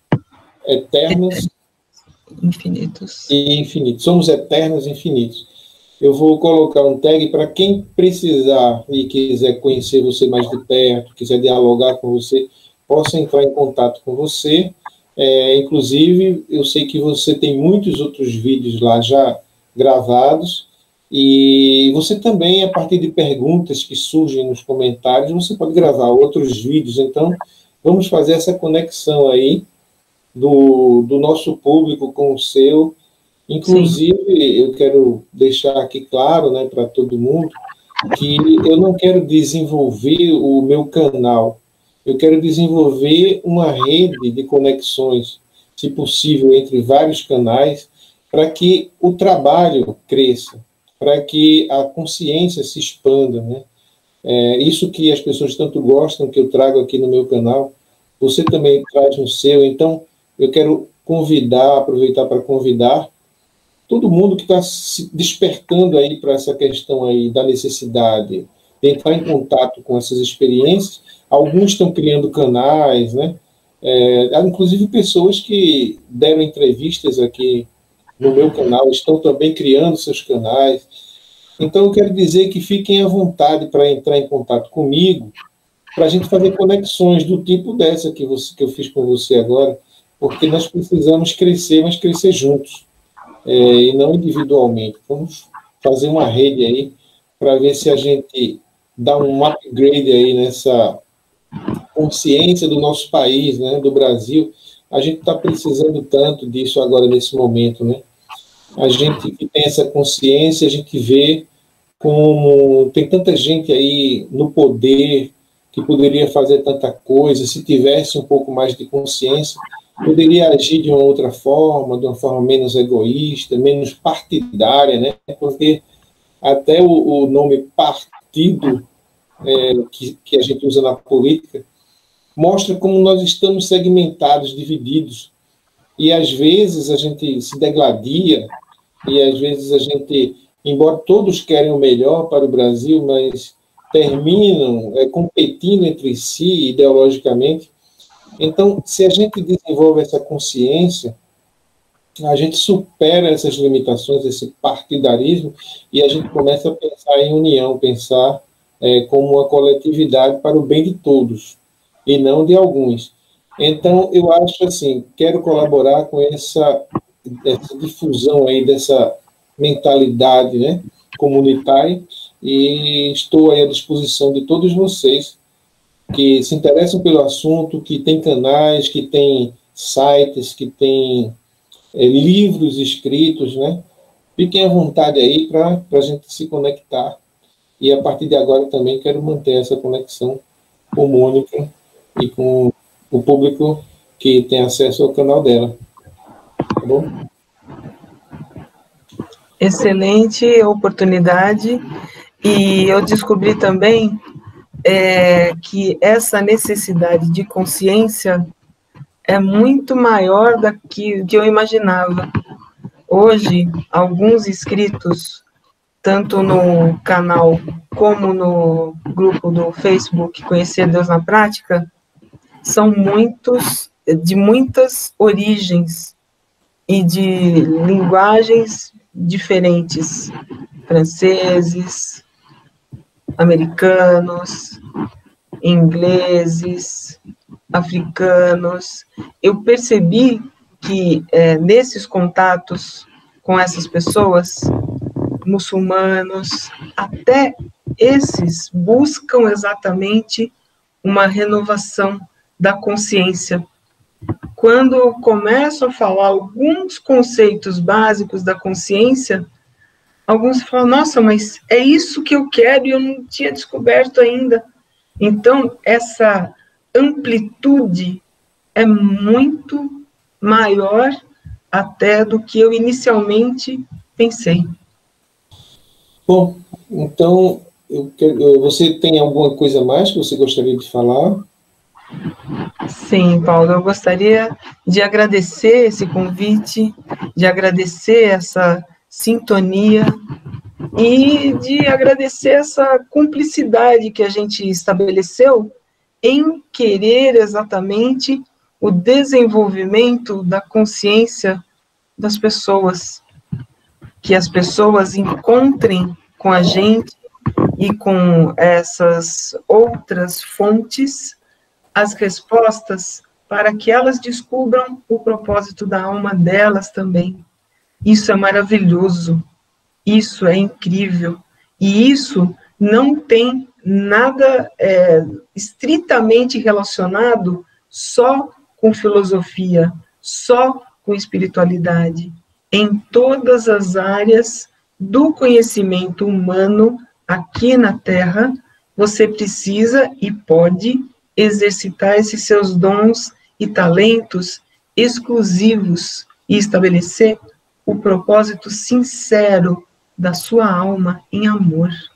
Eternos Infinitos. e Infinitos. Somos Eternos e Infinitos. Eu vou colocar um tag para quem precisar e quiser conhecer você mais de perto, quiser dialogar com você, possa entrar em contato com você. É, inclusive, eu sei que você tem muitos outros vídeos lá já gravados, e você também, a partir de perguntas que surgem nos comentários, você pode gravar outros vídeos. Então, vamos fazer essa conexão aí do, do nosso público com o seu. Inclusive, sim, eu quero deixar aqui claro, né, para todo mundo, que eu não quero desenvolver o meu canal, eu quero desenvolver uma rede de conexões, se possível, entre vários canais, para que o trabalho cresça, para que a consciência se expanda, né? É, isso que as pessoas tanto gostam, que eu trago aqui no meu canal, você também traz no seu. Então, eu quero convidar, aproveitar para convidar todo mundo que está se despertando aí para essa questão aí da necessidade de entrar em contato com essas experiências. Alguns estão criando canais, né? É, inclusive pessoas que deram entrevistas aqui no meu canal estão também criando seus canais. Então eu quero dizer que fiquem à vontade para entrar em contato comigo, para a gente fazer conexões do tipo dessa que, você, que eu fiz com você agora, porque nós precisamos crescer, mas crescer juntos. É, e não individualmente. Vamos fazer uma rede aí para ver se a gente dá um upgrade aí nessa consciência do nosso país, né, do Brasil. A gente está precisando tanto disso agora nesse momento, né? A gente que tem essa consciência, a gente vê como tem tanta gente aí no poder que poderia fazer tanta coisa, se tivesse um pouco mais de consciência, poderia agir de uma outra forma, de uma forma menos egoísta, menos partidária, né? Porque até o, o nome partido é, que, que a gente usa na política mostra como nós estamos segmentados, divididos, e às vezes a gente se degladia, e às vezes a gente, embora todos querem o melhor para o Brasil, mas terminam é, competindo entre si ideologicamente. Então, se a gente desenvolve essa consciência, a gente supera essas limitações, esse partidarismo, e a gente começa a pensar em união, pensar é, como uma coletividade para o bem de todos, e não de alguns. Então, eu acho assim, quero colaborar com essa, essa difusão aí dessa mentalidade, né, comunitária, e estou aí à disposição de todos vocês que se interessam pelo assunto, que tem canais, que tem sites, que tem é, livros escritos, né? Fiquem à vontade aí para a gente se conectar. E a partir de agora também quero manter essa conexão com Mônica e com o público que tem acesso ao canal dela. Tá bom? Excelente oportunidade. E eu descobri também é, que essa necessidade de consciência é muito maior do que, que eu imaginava. Hoje, alguns inscritos, tanto no canal como no grupo do Facebook Conhecer Deus na Prática, são muitos, de muitas origens e de linguagens diferentes, franceses, americanos, ingleses, africanos. Eu percebi que é, nesses contatos com essas pessoas, muçulmanos, até esses buscam exatamente uma renovação da consciência. Quando eu começo a falar alguns conceitos básicos da consciência, alguns falam, nossa, mas é isso que eu quero e eu não tinha descoberto ainda. Então, essa amplitude é muito maior até do que eu inicialmente pensei. Bom, então, eu quero, você tem alguma coisa mais que você gostaria de falar? Sim, Paulo, eu gostaria de agradecer esse convite, de agradecer essa sintonia e de agradecer essa cumplicidade que a gente estabeleceu em querer exatamente o desenvolvimento da consciência das pessoas, que as pessoas encontrem com a gente e com essas outras fontes as respostas para que elas descubram o propósito da alma delas também. Isso é maravilhoso, isso é incrível, e isso não tem nada é, estritamente relacionado só com filosofia, só com espiritualidade. Em todas as áreas do conhecimento humano aqui na Terra, você precisa e pode exercitar esses seus dons e talentos exclusivos e estabelecer o propósito sincero da sua alma em amor.